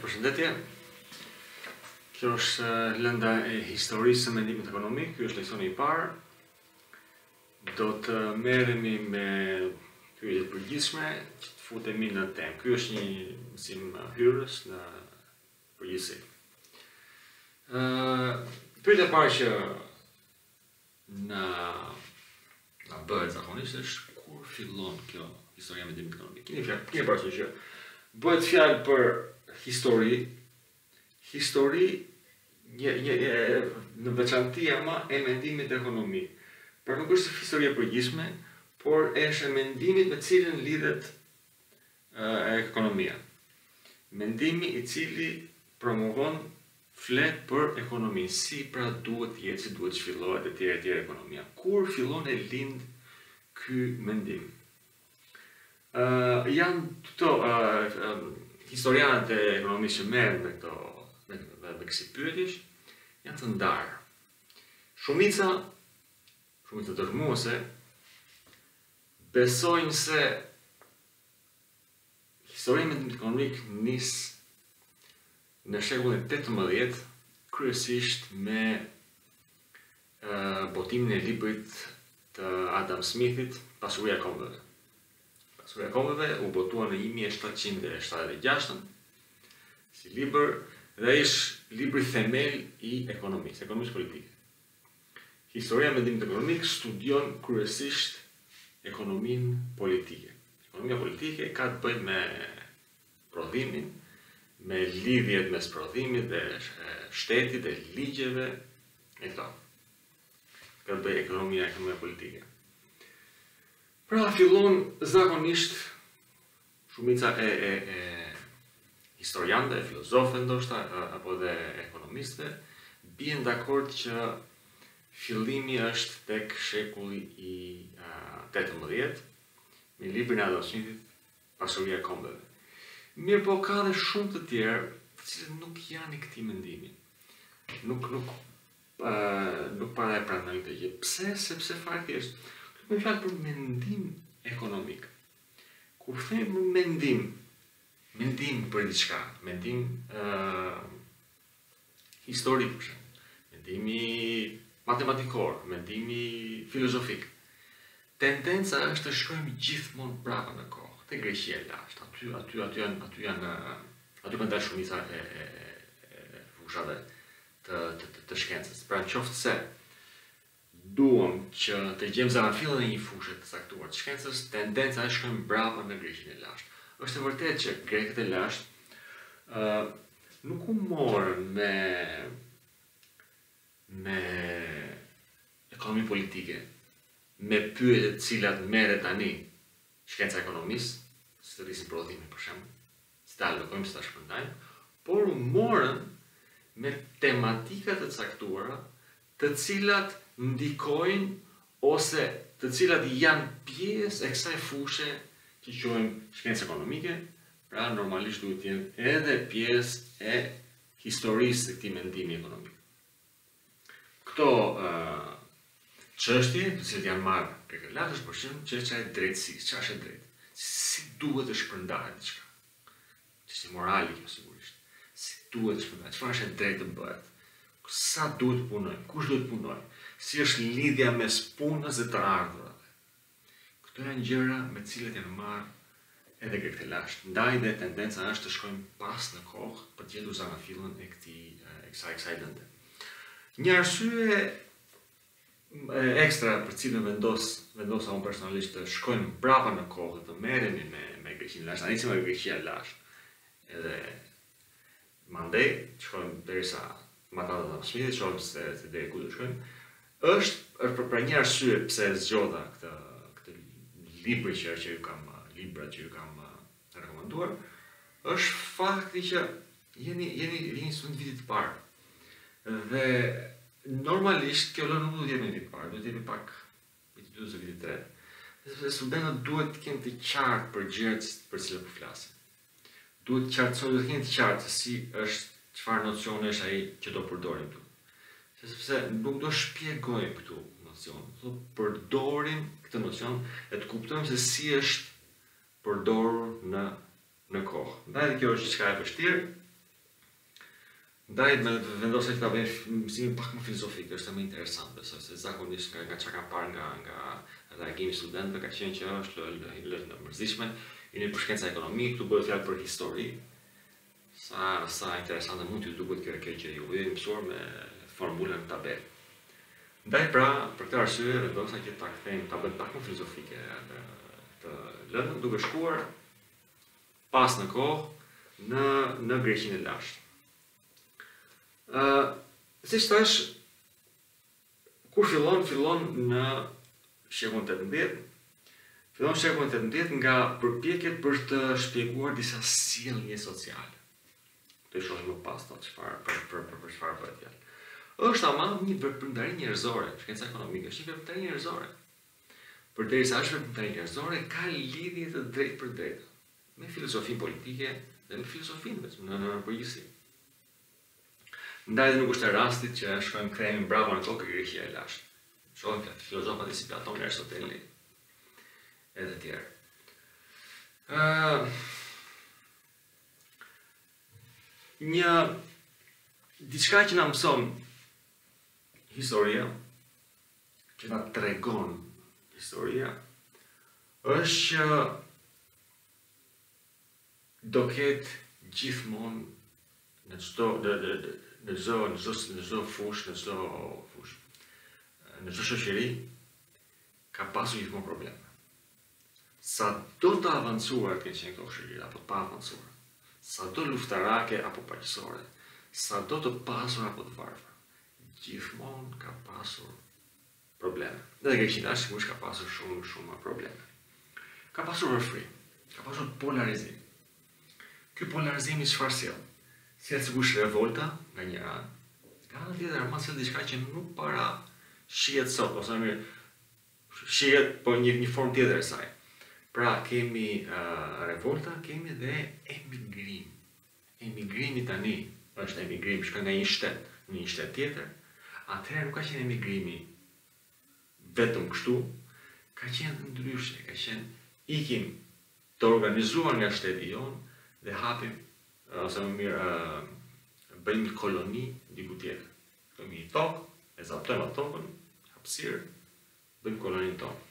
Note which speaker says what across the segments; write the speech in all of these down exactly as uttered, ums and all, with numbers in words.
Speaker 1: Përshëndetje. Kjo është lënda e historisë së mendimit ekonomik. Ky është leksioni i parë. Do të merremi me pyetje të përgjithshme që të futemi në temë. Ky është një mësim hyrës në përgjithësi. Ë Pyetja e parë që na na bëhet zakonisht është kur fillon kjo historia e mendimit ekonomik. Keni fjalë, keni parasysh që bëhet fjalë për histori, histori një, një, në veçantia ma e mendimit ekonomik. Pra nuk është historia përgjithshme, por është e mendimit me cilën lidhet uh, ekonomia. Mendimi i cili promovon flet për ekonominë, si pra duhet jetë, si duhet zhvillohet e tjera e tjera ekonomia. Kur fillon e lind ky mendim? Uh, janë këto uh, um, historianët e ekonomisë që merren me këto me, me, me kësi pyetjesh janë të ndarë. Shumica, shumica dërmuese besojnë se historia e mendimit ekonomik nis në shekullin e tetëmbëdhjetë, kryesisht me uh, botimin e librit të Adam Smithit, Pasuria e kombeve. Pasuria e kombeve u botua në një mijë e shtatëqind e shtatëdhjetë e gjashtë si libër dhe ishte libri themel i ekonomisë, ekonomisë politike. Historia e mendimit ekonomik studion kryesisht ekonominë politike. Ekonomia politike ka të bëjë me prodhimin, me lidhjet mes prodhimit dhe shtetit dhe ligjeve e këto. Ka të bëjë ekonomia e ekonomia politike. Pra fillon zakonisht shumica e, e, e historianëve, filozofëve ndoshta apo dhe ekonomistëve bien dakord që fillimi është tek shekulli i tetëmbëdhjetë me librin e Adam Smithit, Pasuria e kombeve. Mirë po ka dhe shumë të tjerë të cilët nuk janë i këtij mendimi. Nuk nuk uh, nuk para e pranojnë këtë gjë. Pse? Sepse faktikisht me fjalë për mendim ekonomik. Kur themi mendim, mendim për diçka, mendim uh, historik, për shembull, mendimi matematikor, mendimi filozofik, tendenca është të shkojmë gjithmonë brapa në kohë, te Greqia e lashtë, aty aty aty janë aty janë aty kanë dalë shumica e, e, e fushave të të, të, të shkencës. Pra qoftë se duam që të gjejmë zanafillin e një fushë të caktuar të shkencës, tendenca është shkojmë brapa në Greqinë e lashtë. Është e vërtetë që grekët e lashtë uh, nuk u morën me me ekonomi politike, me pyetje të cilat merret tani shkenca e ekonomisë, si të rrisin prodhimin për shembull, si ta allokojmë, si ta shpërndajmë, por u morën me tematika të caktuara, të cilat ndikojnë ose të cilat janë pjesë e kësaj fushë që quajmë shkencë ekonomike, pra normalisht duhet të jenë edhe pjesë e historisë së këtij mendimi ekonomik. Këto uh, çështje, të cilat janë marrë tek lagësh, për shembull, çështja e drejtësisë, çfarë është e drejtë? Si duhet të shpërndahet diçka? Çështje morale kjo sigurisht. Si duhet të shpërndahet? Çfarë është e drejtë të bëhet? Sa duhet punojmë? Kush duhet punojë? Si është lidhja mes punës dhe të ardhurave? Këto janë gjëra me të cilat janë marrë edhe grekët e lashtë. Ndaj dhe tendenca është të shkojmë pas në kohë për të gjetur zanafillin e këtij e kësaj kësaj lënde. Një arsye ekstra për cilën vendos vendosa unë personalisht të shkojmë brapa në kohë të merremi me me Greqinë e lashtë, ani me Greqia e lashtë. Edhe mandej shkojmë derisa Matata dhe Smithit, shohim se se deri ku do shkojmë. Është është për një arsye pse zgjodha këtë këtë libër që që ju kam libra që ju kam rekomanduar, është fakti që jeni jeni jeni student vitit të parë. Dhe normalisht kjo lënë nuk duhet të jetë në vitin e parë, duhet të jetë pak vitit dytë ose vitit të tretë. Sepse studentët duhet të kenë të qartë për gjërat për cilat po flasin. Duhet të qartësojnë, duhet të kenë të qartë se si është, çfarë nocione është ai që do përdorim këtu. Sepse nuk do shpjegojmë këtu nocion, do përdorim këtë nocion e të kuptojmë se si është përdorur në në kohë. Ndaj kjo është diçka e vështirë, Ndaj me vendosja që ta bëjmë mësimin pak më filozofik, është më interesante, se zakonisht nga çka kam parë nga nga reagimi i studentëve ka qenë që është lëndë në mërzitshme, jeni për shkenca ekonomi, këtu bëhet fjalë për histori. Sa sa interesante mund t'ju duket kjo kjo që ju jeni mësuar me formulën tabel. Ndaj pra, për këtë arsye vendosa që ta kthejmë ta bëjmë pak më filozofike të lëndën, duke shkuar pas në kohë në në Greqinë e lashtë. Uh, si që thash, kur fillon, fillon në shekullin tetëmbëdhjetë, fillon shekullin tetëmbëdhjetë nga përpjekjet për të shpjeguar disa sjellje sociale. Të shohim më pas të çfarë për për për për çfarë bëhet fjalë. Është ama një veprimtari njerëzore, shkenca ekonomike është një veprimtari njerëzore. Përderisa është veprimtari njerëzore, ka lidhje të drejtë për drejtë me filozofinë politike dhe me filozofinë vetëm në në përgjithësi. Ndaj dhe nuk është e rastit që shkojmë kthehemi bravo në tokë Greqia e lashtë. Shohim që filozofat si Platoni, Aristoteli edhe të tjerë. Uh, një diçka që na mëson historia, që na tregon historia, është që do ketë gjithmonë në çdo në çdo në çdo në çdo fushë, në çdo fushë, në çdo shoqëri ka pasur gjithmonë probleme. Sa do të avancuar të qenë këto shoqëri apo të pa avancuar, sa do luftarake apo paqësore, sa do të pasur apo të varfër, gjithmonë ka pasur probleme. Dhe Greqia sigurisht ka pasur shumë shumë probleme. Ka pasur varfëri, ka pasur polarizim. Ky polarizim i çfarë sjell? Sjell sigurisht revolta nga një anë, nga ana tjetër ama sjell diçka që nuk para shihet sot, ose më mirë shihet po një një formë tjetër e saj. Pra kemi uh, revolta, kemi dhe emigrim. Emigrimi tani është emigrim shkon nga një shtet në një shtet tjetër. Atëherë nuk ka qenë emigrimi vetëm kështu, ka qenë ndryshe, ka qenë ikim të organizuar nga shteti jonë dhe hapim ose më mirë uh, bëjmë një koloni diku tjetër. Kemi një tokë, e zaptojmë atë tokën, hapësirë, bëjmë koloninë tonë.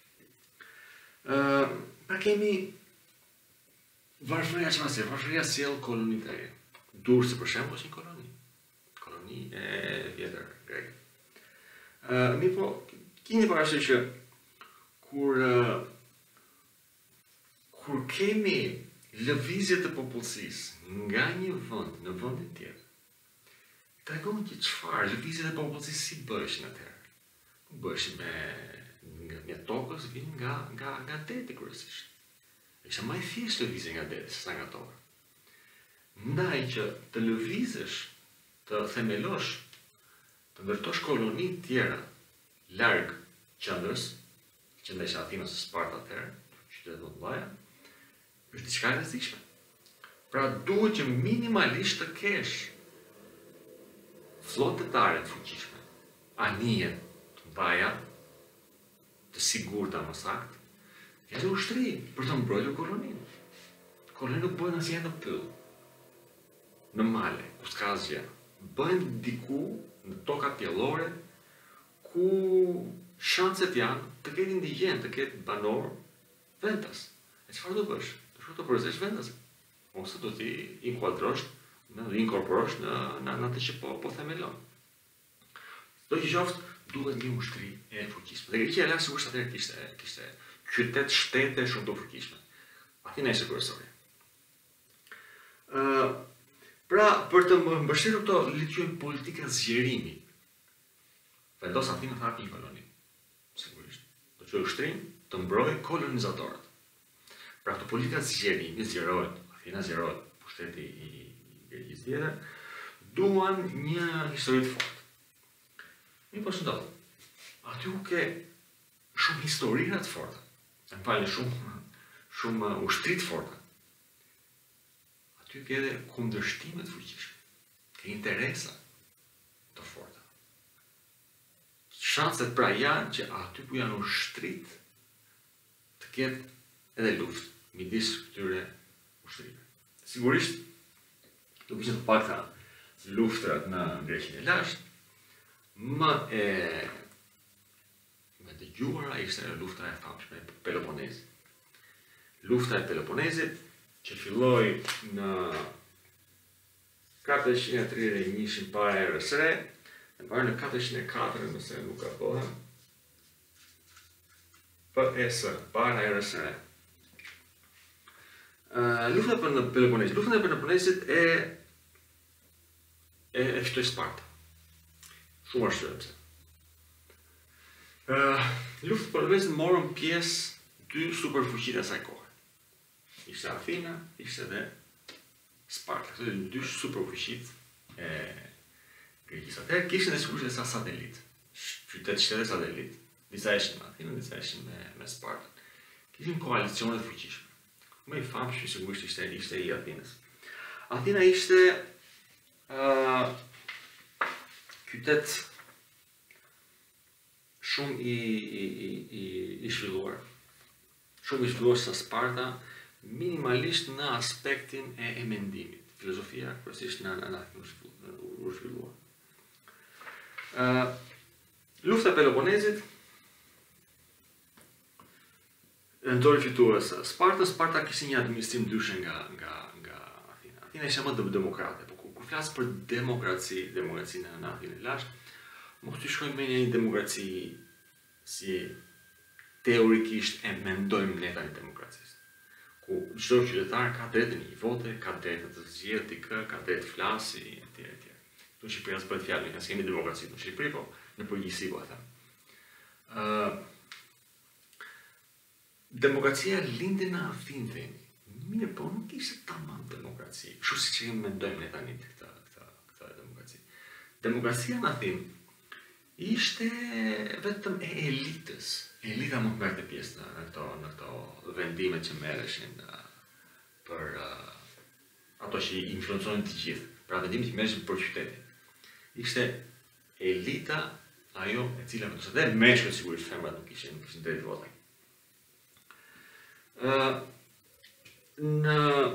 Speaker 1: Uh, pra kemi varfëria që masë, varfëria sjell koloni të reja. Durrësi për shembull është një koloni. Koloni e vjetër greke. Uh, mi po, keni parasysh që kur uh, kur kemi lëvizje të popullsisë nga një vend në vendin tjetër, tregon që çfarë lëvizjet e popullsisë si bëheshin atëherë. Nuk bëheshin me nga një tokës, vinë nga nga nga deti kryesisht. Ishte më e thjeshtë lëvizje nga deti sesa nga toka. Ndaj që të lëvizësh, të themelosh, të ndërtosh koloni të tjera larg qendrës, qendra e Atinës së Sparta atëherë, qytetet më të mëdha, është diçka e rrezikshme. Pra duhet që minimalisht të kesh flotëtare të fuqishme, anije të mëdha, të sigurta më saktë, edhe ushtri për të mbrojtur koloninë. Koloninë nuk bëhen asnjëherë në pyll, në male, ku s'ka asgjë. Bëhen diku në toka pjellore, ku shanset janë të ketë indigjen, të ketë banor vendas. E çfarë do bësh? Do të përzesh vendasin, ose do t'i inkuadrosh, do t'i inkorporosh në në atë që po po themelon. Do që qoftë duhet një ushtri e fuqishme. Dhe Greqia e lashtë sigurisht atëherë kishte kishte qytet shtete shumë të fuqishme. Atina ishte kryesorja. Ë uh, pra për të mbështetur këto le të quajmë politika zgjerimi. Vendos Atina të hapi një koloni. Sigurisht. Do të ushtrin të mbrojë kolonizatorët. Pra këto politika zgjerimi zgjerohet, Atina zgjerohet, pushteti i Greqisë tjetër, duan një histori të fortë. Mi po ç'ndodh? Aty u ke shumë historira të forta. Në falë shumë shumë ushtri të forta. Aty ke edhe kundërshtime të fuqishme. Ke interesa të forta. Shanset pra janë që aty ku janë ushtrit të ketë edhe luftë midis këtyre ushtrive. Sigurisht, do kishte të pakta luftrat në Greqinë e lashtë, më e me dëgjuara ishte lufta e famshme e Peloponezit. Lufta e Peloponezit, që filloi në katërqind e tridhjet e një para erës së re, e mbaroi në katërqind e katër, nëse nuk gabohem, P E S, para erës së re. Uh, lufta për në Peloponezit. Lufta e Peloponezit e e, e fitoi Sparta. Shumë arsye pse. Uh, lufta e Peloponezit morën pjesë dy superfuqitë e asaj kohe. Ishte Athina, ishte dhe Sparta. Këto janë dy superfuqitë e Greqisë. Atëherë kishin dhe superfuqitë sa satelit. Qytet shtete satelit. Disa ishin me Athinën, disa ishin me, me Spartën. Kishin koalicione të fuqishme. Më i famshëm sigurisht ishte ishte i Athinës. Athina ishte uh, qytet shumë i i i i zhvilluar. Shumë i zhvilluar sa Sparta, minimalisht në aspektin e, e mendimit. Filozofia kryesisht në në Athinë u zhvillua. Uh, lufta e Peloponezit nxori fitues Sparta. Sparta kishte një administrim ndryshe nga nga nga Athina. Athina ishte më demokrate, por kur flas për demokraci, demokracinë në Athinë e lashtë, mos të shkojmë me një demokraci si teorikisht e mendojmë ne tani demokracisë. Ku çdo qytetar ka drejtën e një vote, ka drejtën të zgjedhë dikë, ka drejtë të flasë etj etj. Në Shqipëri as bëhet fjalë, ne kemi demokraci në Shqipëri, po në përgjithësi po e them. Ë Demokracia lindi në Athinë themi. Mirë, po nuk ishte tamam demokraci. Kështu siç e mendojmë ne tani këtë këtë këtë demokraci. Demokracia në Athinë ishte vetëm e elitës. Elita mund të merrte pjesë në këto në këto vendime që merreshin për uh, ato që influenconin të gjithë. Pra vendimet që merreshin për qytetin. Ishte elita ajo e cila vendoste dhe meshkujt sigurisht femrat nuk kishin nuk kishin drejt vota. Uh, në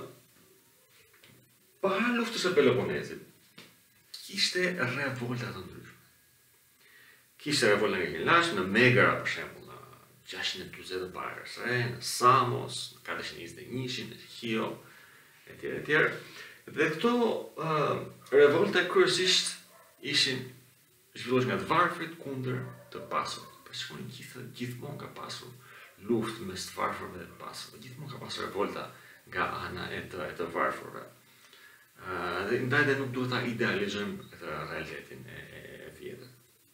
Speaker 1: para luftës së Peloponezit kishte revolta të ndryshme. Kishte revolta nga Hellas, në Megara për shembull, në gjashtëqind e dyzet para erës së re, në Samos, në katërqind e njëzet e një, në Chio, etj etj. Dhe këto uh, revolta kryesisht ishin zhvilluar nga të varfrit kundër të pasurit. Për shkakun gjithë gjithmonë ka pasur luftë mes të varfërve dhe të pasurve. Gjithmonë ka pasur revolta nga ana e të, e të varfërve. Uh, dhe ndaj dhe nuk duhet ta idealizojmë këtë realitetin e, e, e vjetër.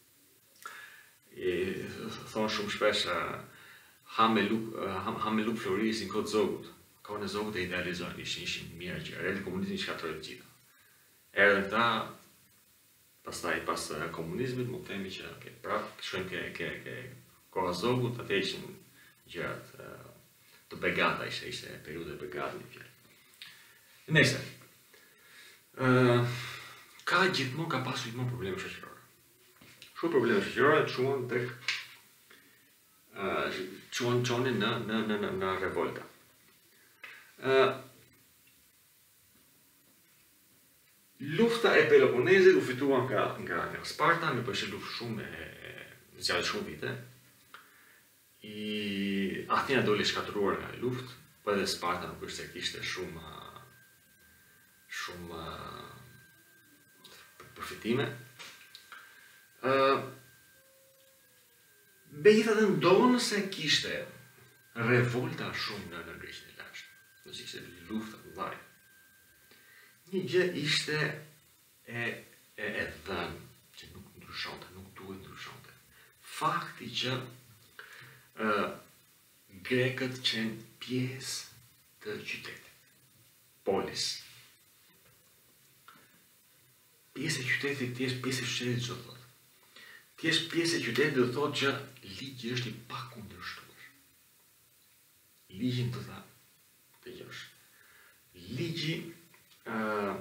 Speaker 1: Thonë shumë shpesh uh, Hameluk, uh, Hameluk Florisin kod Zogut. Kohën e Zogut e idealizojnë, ishin ishin mirë gjë. Reali komunizmi shkatëroi të gjitha. Erdhën këta, pastaj pas uh, komunizmit, mund të themi që okay, prapë shkojmë ke ke ke koha e Zogut, atë ishin gjërat uh, të begata, ishte ishte periudhë e begatë në fjalë. Nëse uh, ka gjithmonë ka pasur gjithmonë probleme shoqërore. Shumë probleme shoqërore çuan tek uh, çuan çonin në në në në, në revolta. Uh, lufta e Peloponezit u fitua nga nga nga Sparta, me përshë luftë shumë e, e zgjat shumë vite. I Athina doli shkatëruar nga luftë, po edhe Sparta nuk është se kishte shumë shumë përfitime. Uh, Megjithatë ndonë se kishte revolta shumë në në Greqinë e lashtë, nëse ishte lufta të mëdha. Një gjë ishte e e e dhënë që nuk ndryshonte, nuk duhet ndryshonte. Fakti që uh, grekët qenë pjesë të qytetit, polis. Pjesë e qytetit, ti je pjesë e qytetit çfarë thotë? Ti je pjesë e qytetit do thotë që ligji është i pakundërshtuar. Ligjin do ta dëgjosh. Ligji uh,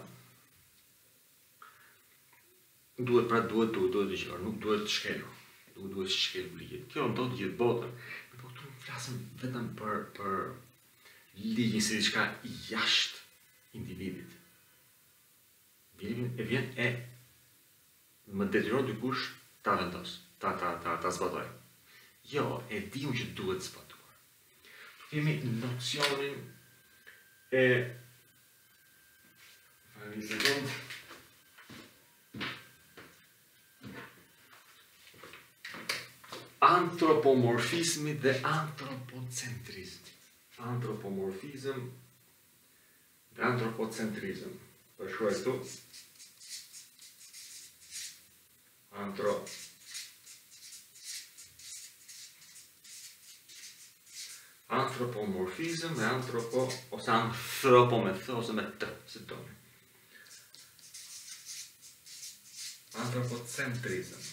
Speaker 1: duhet pra duhet duhet duhet dëgjuar, nuk duhet shkelur. Nuk duhet shkelur ligjin. Kjo ndodh gjithë botën. Po këtu flasim vetëm për për ligjin si diçka jashtë individit. Ligjin e vjen e më detyron dikush ta vendos, ta, ta, ta, ta zbatoj. Jo, e di unë që duhet zbatuar. Kemi nocionin e... Një sekund. Antropomorfizmi dhe antropocentrizmi. Antropomorfizm dhe antropocentrizm. Përshkruaj këtu. Antro Antropomorfizm dhe antropo ose anthropo me th ose me t, si doni. Antropocentrizm.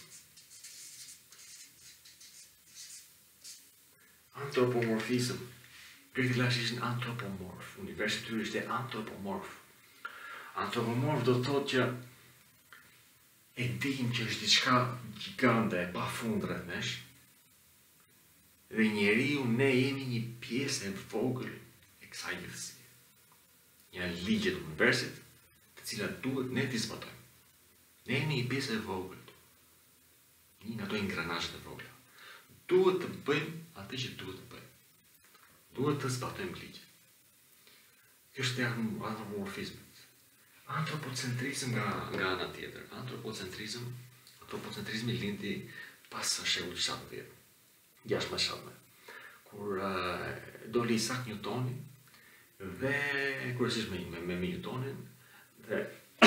Speaker 1: Antropomorfizm. Gretë lash ishin antropomorf. Universi tyre ishte antropomorf. Antropomorf do të thotë që e dim që është diçka gjigande, pa fund rreth nesh. Dhe njeriu ne jemi një pjesë e vogël e kësaj gjithësie. Një ligje të universit, të cilat duhet ne t'i zbatojmë. Ne jemi një pjesë e vogël. Një nga ato ingranazhet e vogla. Duhet të bëjmë atë që duhet të bëjmë. Duhet të zbatojmë ligjet. Kjo është e antropomorfizmit. Antropocentrizm nga, nga ana tjetër. Antropocentrizm, antropocentrizmi lindi pas shekullit shtatëdhjetë. Gjashtë me shtatëme. Kur uh, doli Isaac Newtoni dhe kryesisht me, me, me Newtonin dhe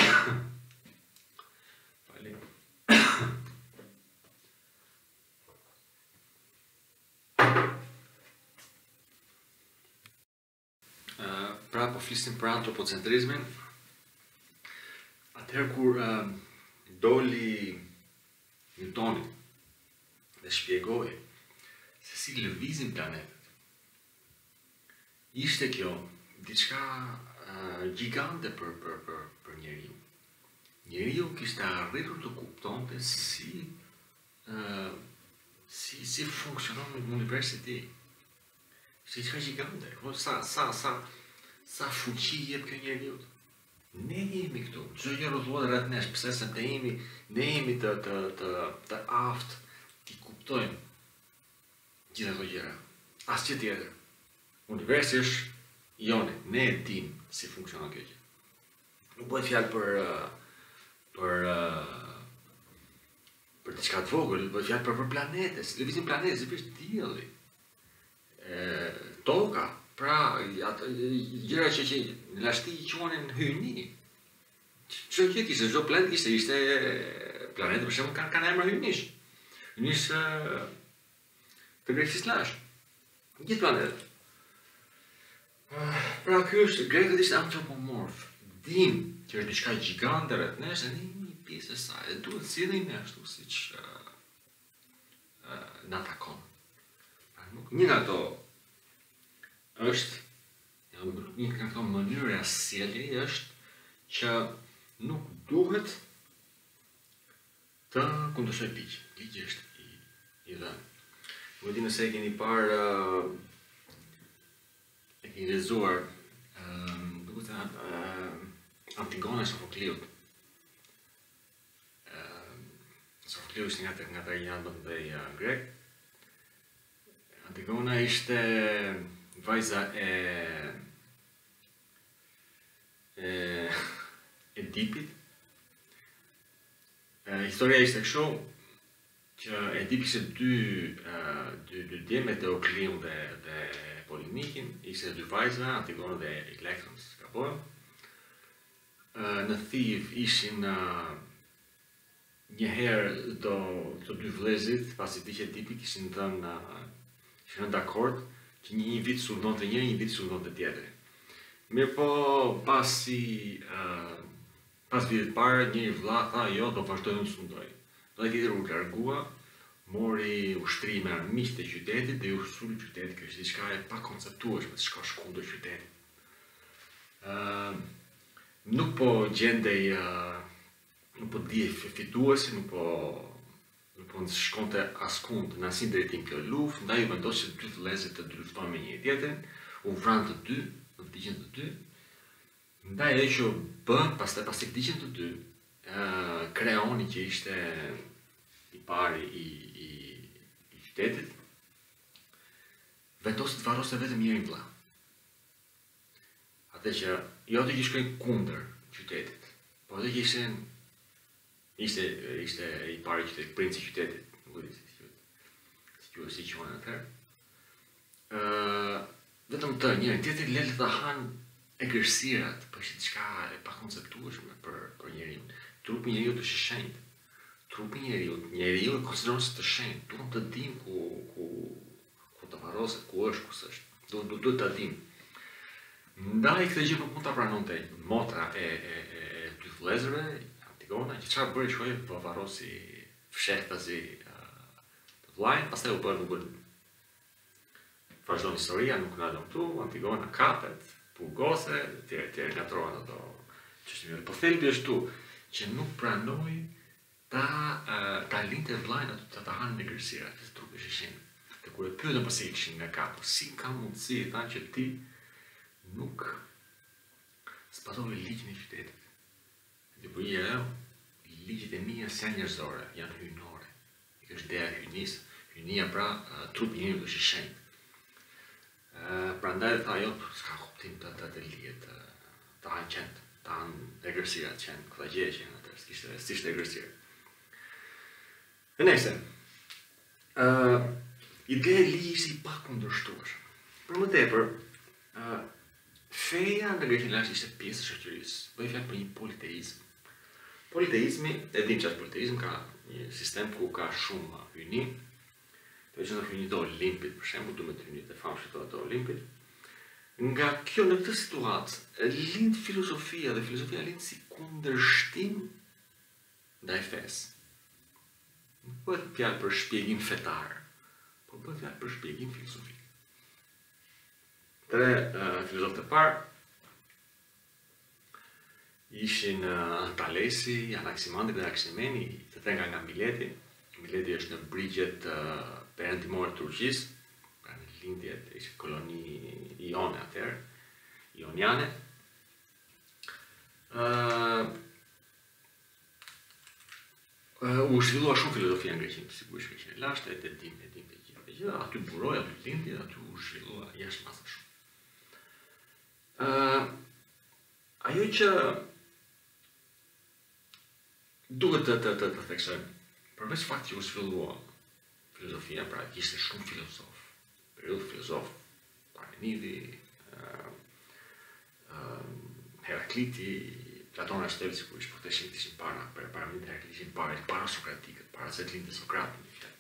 Speaker 1: Fali. uh, pra po flisim për antropocentrizmin. Atëherë kur uh, doli Newtoni dhe shpjegoi se si lëvizin planetet, ishte kjo diçka uh, gjigante për, për, për, për njeriu. Njeriu kishte arritur të kuptonte si, uh, si, si funksionon universi i tij. Ishte diçka gjigante. Sa, sa, sa, sa fuqi jep kjo njeriu. Ne jemi këtu, çdo gjë rrotullohet rreth nesh, pse se ne jemi, ne jemi të, të, të, të aftë t'i kuptojmë gjithë ato gjëra. Asgjë tjetër. Universi është joni, ne e dim si funksionon kjo gjë. Nuk bëhet fjalë për për për diçka të vogël, bëhet fjalë për, për planetes, lëvizin planetes, sipër dielli. Toka, pra ato gjëra që që në lashti i quanin hyjni. Çdo gjë kishte, çdo planet kishte, ishte planetet për shembull kanë kanë emra hyjnish. Hyjnish të Greqisë lash. Gjithë planetet. Pra ky është, grekët ishte antropomorf. Dim që është diçka gjigante rreth nesh dhe ne jemi një pjesë e saj. E duhet sillemi ne ashtu siç uh, uh, na takon. Pra nuk një nga ato është, një nga ato mënyra sjellje është që nuk duhet të kundërshtoj ligj. Ligji është i, i dhënë. Nuk e di nëse e keni parë, uh, e keni lexuar, uh, duket se uh, Antigona e Sofokliut. Uh, Sofokliu ishte nga nga ata janë më të mëdhenj uh, grek. Antigona ishte vajza e e Edipit. E, historia ishte kështu që Edipi kishte dy uh, dy dy djemë, Eteokliun dhe dhe Polinikin, ishte dy vajza, Antigona dhe Elektra, s'ka bën. Uh, në Thiv ishin uh, njëherë do të dy vëllezërit, pasi diqë Edipi kishin dhënë uh, kishin dhënë dakord që një vit sulmon të njëri, një vit sulmon të tjetri. Mirë po, pasi, uh, pas vitit parë, njëri vëlla tha, jo, do vazhdojnë të sundoj. Dhe tjetër u largua, mori ushtrime armiqtë të qytetit dhe u sulmi qytetit, kjo është diçka e pakonceptueshme të shkosh kundër qytetit. Uh, nuk po gjendej, uh, nuk po dihej fituesi, nuk po nuk po shkonte askund në asnjë drejtim kjo luftë, ndaj u vendosi dy vëllezër të luftojnë me njëri tjetrin, u vranë të dy, u vdiqën të dy. Ndaj ajo që bën, pastaj pasi vdiqën të dy, uh, kreoni që ishte i pari i, i, i qytetit, vendosi të varroste vetëm njërin vëlla. Atë që jo atë që shkojnë kundër qytetit, po atë që ishte ishte ishte i pari qytetit, princi i qytetit, nuk e di si quhet. Si quhet si quhen atëherë. Ë vetëm të njërin tjetër lele ta han egërsirat, po ishte diçka e pakonceptueshme për për njeriu. Trupi i njeriu është i shenjtë. Trupi i njeriu, njeriu e konsiderohet si të shenjtë. Duam të dim ku ku ku të varroset, ku është, ku s'është. Duhet duhet ta dim. Ndaj këtë gjë nuk mund ta pranonte motra e e e dy vëllezërve, Antigona, që çfarë bëri, shkoi po varrosi fshehtazi të vllajën, pastaj u bën u bën vazhdon historia, nuk na lëm këtu, Antigona kapet, purgose, tjerë tjerë ngatrohen ato çështje. Po thelbi është tu që nuk pranoi ta ta linte vllajën aty ta hanë në gërsira, se trupi është i shenjtë. Dhe kur e pyetën pse i kishin nga kapu, si ka mundësi, thanë që ti nuk zbatove ligjin e qytetit. Dhe po i e ligjit e mia janë njerëzore, janë hyjnore. Kjo është ideja e hyjnisë. Hyjnia pra trupi i njeriu është i shenjtë. Prandaj tha jo, s'ka kuptim të të të lihet, të hanë qenë, të hanë egërsirat qenë, këta gjë që janë atër, s'kishte s'ishte egërsirë. E nese, ideja e ligjit ishte i pakundërshtueshëm. Për më tepër, feja në Greqinë lashtë ishte pjesë e shoqërisë, bëj fjalë për një politeizëm. Politeizmi, e dim çfarë është politeizëm, ka një sistem ku ka shumë hyjni. Të që në hyjnit e Olimpit, për shembull, duhet të hyjnit e famshëm të Olimpit. Nga kjo në këtë situatë lind filozofia dhe filozofia lind si kundërshtim ndaj fesë. Nuk bëhet fjalë për shpjegim fetar, por bëhet fjalë për shpjegim filozofik. Tre uh, filozofët e parë ishin uh, Talesi, Anaximandri dhe Anaximeni, të tre nga nga Mileti. Mileti është në brigjet uh, perëndimore të Turqisë, pra në lindjet ishte koloni Ione atëherë, Ioniane. Uh, uh, u zhvillua shumë filozofia në Greqinë, sigurisht Greqinë e lashtë, e dim, e dim të gjitha të gjitha, aty buroi, aty lindi, aty u zhvillua jashtëmasa shumë. Uh, ajo që duhet të të të, të theksojmë, përveç faktit që u zhvillua filozofia, pra kishte shumë filozof, periudhë filozof, Parmenidi, uh, uh, Herakliti, Platon Aristoteles, sigurisht, por të ishin ishin para, për Parmenidi Herakliti ishin para, para Sokratikët, para se të lindte Sokrati në fjalë.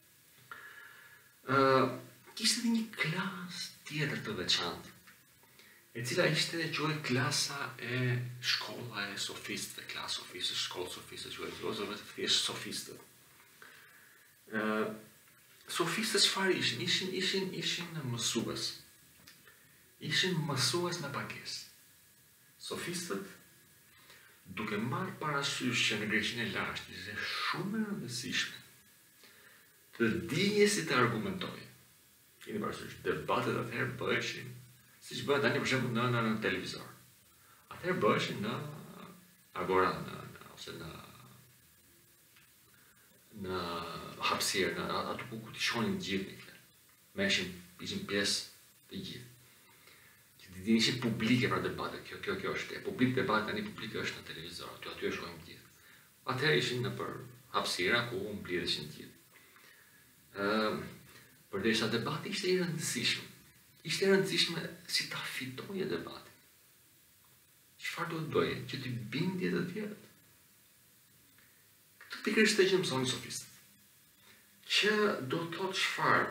Speaker 1: Uh, kishte edhe një klasë tjetër të veçantë, e cila ishte quhet klasa e shkolla e sofistëve, klasë sofistëve, shkollë sofistëve, quhet filozofët thjesht sofistët. Uh, sofistët çfarë ishin? Ishin ishin ishin mësues. Ishin mësues me pagesë. Sofistët, duke marrë parasysh që në Greqinë e lashtë ishte shumë e rëndësishme të dijë si të argumentojë. Keni parasysh, debatet atëherë bëheshin siç bëhet tani për shembull në, në, në televizor. Atëherë bëheshin në agora, në, në, ose në në hapësirë, në aty ku të shohin të gjithë këtë. Meshin, ishin pjesë të gjithë. Që të ishin publike pra debate, kjo kjo kjo është. E publik debate tani publike është në televizor, aty aty e shohin të gjithë. Atëherë ishin në për hapësira ku mblidheshin të gjithë. Ëm, përderisa debati ishte i rëndësishëm. Ishte e rëndësishme si ta fitoje debatin. Çfarë duhet bëje? Që t'i bindje të tjerët. Këtë pikërisht e që mësoni sofistët. Që do të thotë çfarë?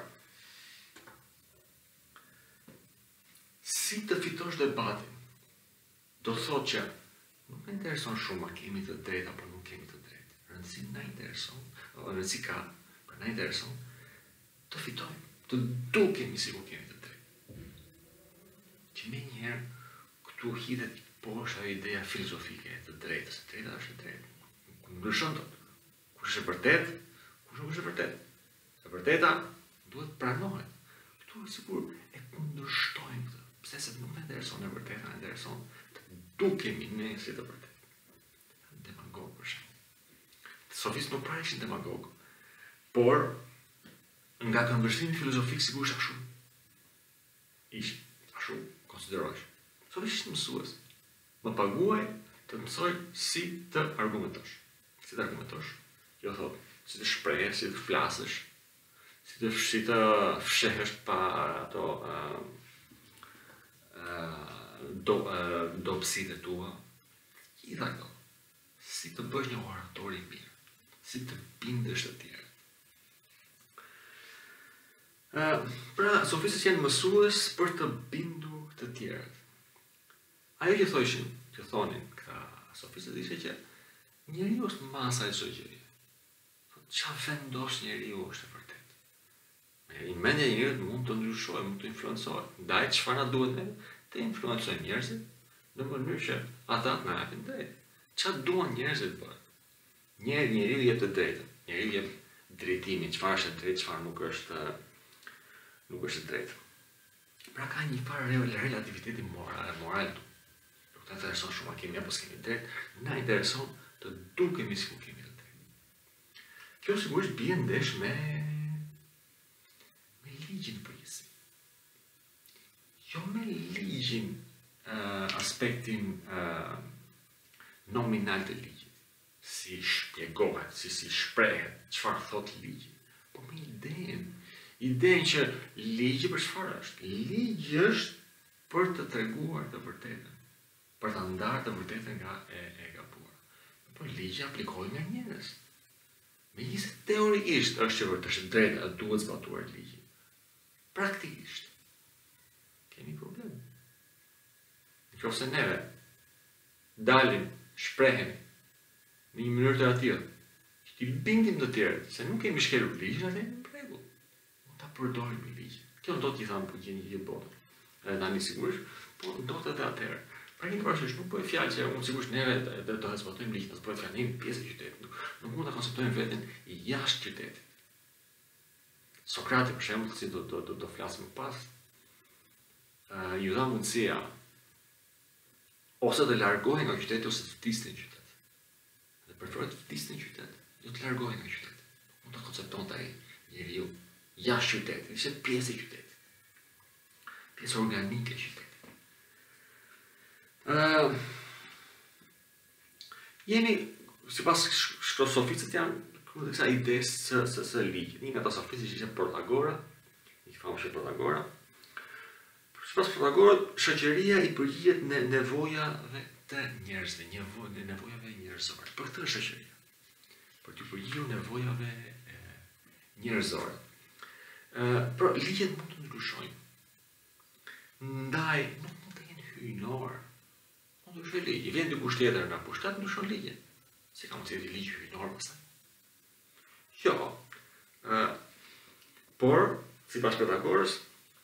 Speaker 1: Si të fitosh debatin, do të thotë që nuk më intereson shumë a kemi të drejtë apo nuk kemi të drejtë. Rëndësi na intereson, rëndësi ka, për na intereson, të fitojmë, të dukemi si ku kemi të drejtë. Që me njerë, këtu hidhet poshtë ajo ideja filozofike e të drejtës. Drejta është e drejtë. Ndryshon tot. Kush është e vërtet, kush nuk është e vërtet. E vërteta duhet pranohet. Këtu sigur e kundërshtojmë këtë. Pse se nuk më intereson e vërteta, më intereson të dukemi ne si të vërtetë. Demagog për sofistë nuk pra ishin demagogë, por nga këndvështrimi filozofik sigurisht ashtu ishin, ashtu konsiderohesh. Sofistë ishin mësues. Më paguaj të mësoj si të argumentosh. Si të argumentosh? Jo thot, si të shprehë, si të flasësh, si të, si të fshehesh pa ato uh, uh, do, uh, dobësitë tua. Gjitha këto. Si të bësh një orator i mirë, si të bindesh të tjerë. Uh, pra, sofistët janë mësues për të bindur të tjerët. Ajo që thoshin, që thonin këta sofistët ishte që njeriu është masa e çdo gjëje. Çfarë vendos njeriu është e vërtetë. I mendja e njerëzit mund të ndryshojë, mund të influencohet. Ndaj çfarë na duhet ne të influencojmë njerëzit në mënyrë që ata të na japin drejtë. Çfarë duan njerëzit bërë? Njeri njeriu jep të drejtën, njeriu jep drejtimin, çfarë është e drejtë, çfarë nuk është nuk është e drejtë. Pra ka një farë relativiteti moral, moral tu. Nuk të intereson shumë a kemi apo s'kemi drejtë, na intereson të dukemi si ku kemi të drejtë. Kjo sigurisht bie ndesh me me ligjin përgjithësi. Jo me ligjin uh, aspektin uh, nominal të ligjit, si shpjegohet, si si shprehet, çfarë thot ligji, po me idenë. Idenë që ligji për çfarë është? Ligji është për të treguar të vërtetën, për të ndarë të vërtetën nga e, e gabuar. Por ligji aplikohet nga njerëz. Megjithëse teorikisht është që vërtet është drejtë, duhet zbatuar ligji. Praktikisht kemi problem. Nëse neve dalim, shprehemi në një mënyrë të tillë, që t'i bindim të tjerët se nuk kemi shkelur ligjin, atë në rregull. Mund ta përdorim ligjin. Kjo do t'i thamë për gjeni një botë. Edhe tani sigurisht, po do të edhe atëherë. Pra një parasysh nuk bëhet fjalë që unë sigurisht neve do të zbatojmë ligjin, do bëhet fjalë një pjesë e qytetit. Nuk mund ta konceptojmë veten jashtë qytetit. Sokrati për shembull, si do do do, do flasim më pas, uh, ju dha mundësia ose të largohen nga qyteti ose të vdisnin në qytet. Dhe preferoj të vdisnin në qytet, jo të largohen nga qyteti. Mund ta konceptonte ai njeriu jashtë qytetit, ishte pjesë e qytetit. Pjesë organike e qytetit. Uh, jemi, sipas këto sofistët janë këtu kësa idesë së, së, së ligjit. Një nga ta sofistët ishte Protagora, një famshë Protagora. Sipas Protagorat, shoqëria i përgjigjet në nevojave të njerëzve, në nevojave njerëzore. Për këtë është shoqëria. Për të përgjigjur nevojave e, njerëzore. Uh, por ligjet mund të ndryshojnë. Ndaj nuk mund të jenë hyjnor. Mund të ndryshojë ligji. Vjen dikush tjetër nga pushtet, ndryshon ligjet. Si ka mundësi të ligj hyjnor pastaj? Jo. Uh, por, sipas Pythagorës,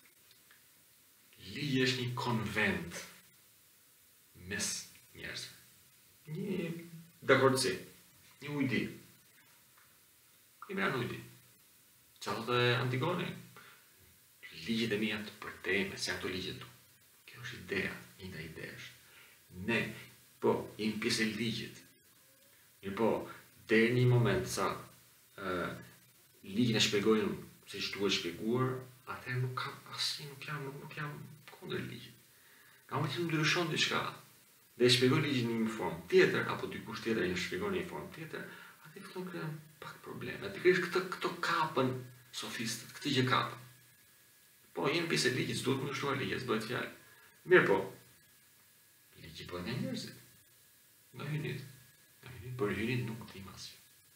Speaker 1: ligji është një konvent mes njerëzve. Një dakordsi, një ujdi. Një merë ujdi. Çfarë thotë Antigone? Ligjet e mia të përtejme, si ato ligjet tu. Kjo është ideja, një nga idesh. Ne, po, jemi pjesë e ligjit. Mirë po, deri në një moment sa uh, ligjin e shpjegojnë si që duhet shpjeguar, atëherë nuk kam asnjë, nuk jam, nuk jam kundër ligjit. Ka më të ndryshon diçka dhe e shpjegoj ligjin në një formë tjetër, apo dikush tjetër e shpjegon në një formë tjetër, atë fillon të krijon pak probleme. Atë krijon këtë këto kapën sofistët, këtë gjë kapën. Po, jemi pjesë e ligjit, duhet të ndryshojë ligji, s'bëhet fjalë. Mirë po. Ligji po nga njerëzit. Nga hynit. Nga hynit, por hynit nuk dim asgjë.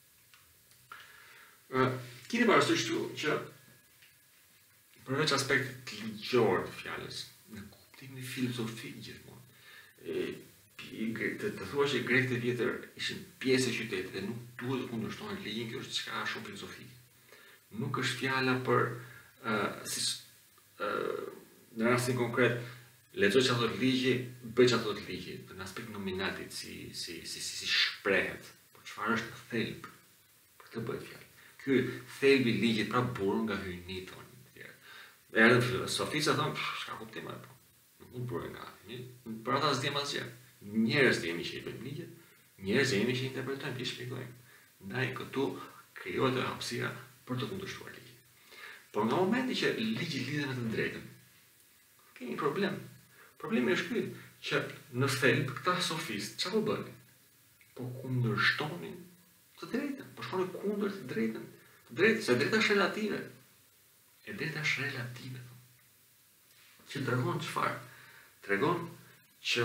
Speaker 1: Uh, Kini parasysh këtu që përveç aspektit ligjor të fjalës, në kuptimin filozofik gjithmonë, të, të thuash që grekët e vjetër ishin pjesë e qytetit dhe nuk duhet të kundërshtohen ligjin, kjo është diçka shumë filozofike. Nuk është fjala për uh, si, uh, në rastin konkret, lexoj çfarë thot ligji, bëj çfarë thot ligji, në aspekt nominalit si si si si, si shprehet, por çfarë është në thelb, për këtë bëhet fjalë. Ky thelbi i ligjit pra burr nga hynit thonë. Erdhën filozofistë thonë, çka kuptim apo? Nuk mund burr nga hynit. Për ata s'diem asgjë. Njerëz jemi që i bëjmë ligjet, njerëz jemi që i interpretojmë, i shpjegojmë. Ndaj këtu krijohet e hapësira për të kundërshtuar ligjin. Por nga momenti që ligji lidhet me të drejtën, kemi një problem. Problemi është ky, që në thelb këta sofistë çfarë po bënin? Po kundërshtonin të drejtën, po shkonin kundër të drejtën. Të drejtë, se drejta është relative. E drejta është relative. Që tregon çfarë? Tregon që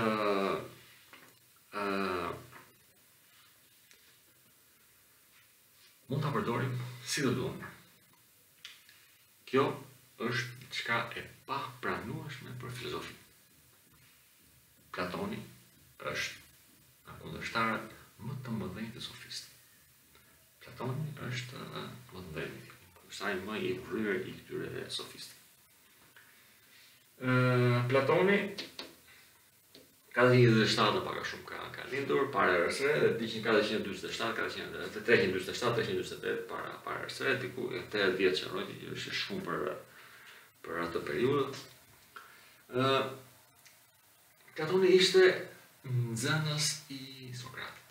Speaker 1: uh, mund ta përdorim si do duam. Kjo është diçka e papranueshme për filozofinë. Platoni është nga kundërshtarët më të mëdhenj të sofistëve. Platoni është më të mëdhenj, kundërshtar më i urryer i këtyre sofistëve. Uh, Platoni ka dhjetë e shtatë paka shumë ka, ka lindur para erës së re, dhe di që ka dhjetë e dyzet e shtatë, ka treqind e dyzet e shtatë, treqind e dyzet e tetë para para erës së re, diku tetëdhjetë vjet që rrojti, është shumë për për atë periudhë. Uh, Platoni ishte nxënës i Sokratit.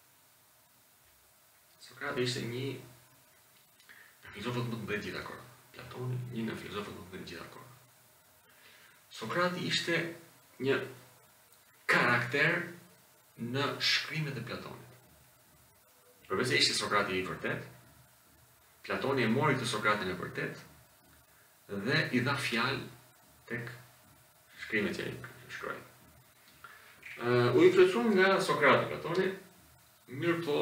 Speaker 1: Sokrati ishte një nga filozofët më të mëdhenj gjithë akora. Platoni, një nga filozofët më të mëdhenj gjithë akora. Sokrati ishte një karakter në shkrimet e Platonit. Përveç se ishte Sokrati i vërtet, Platoni e mori këtë Sokratin e vërtet dhe i dha fjalë tek shkrimet që ai shkroi. Uh, u influencuar nga Sokrati Platoni, mirë po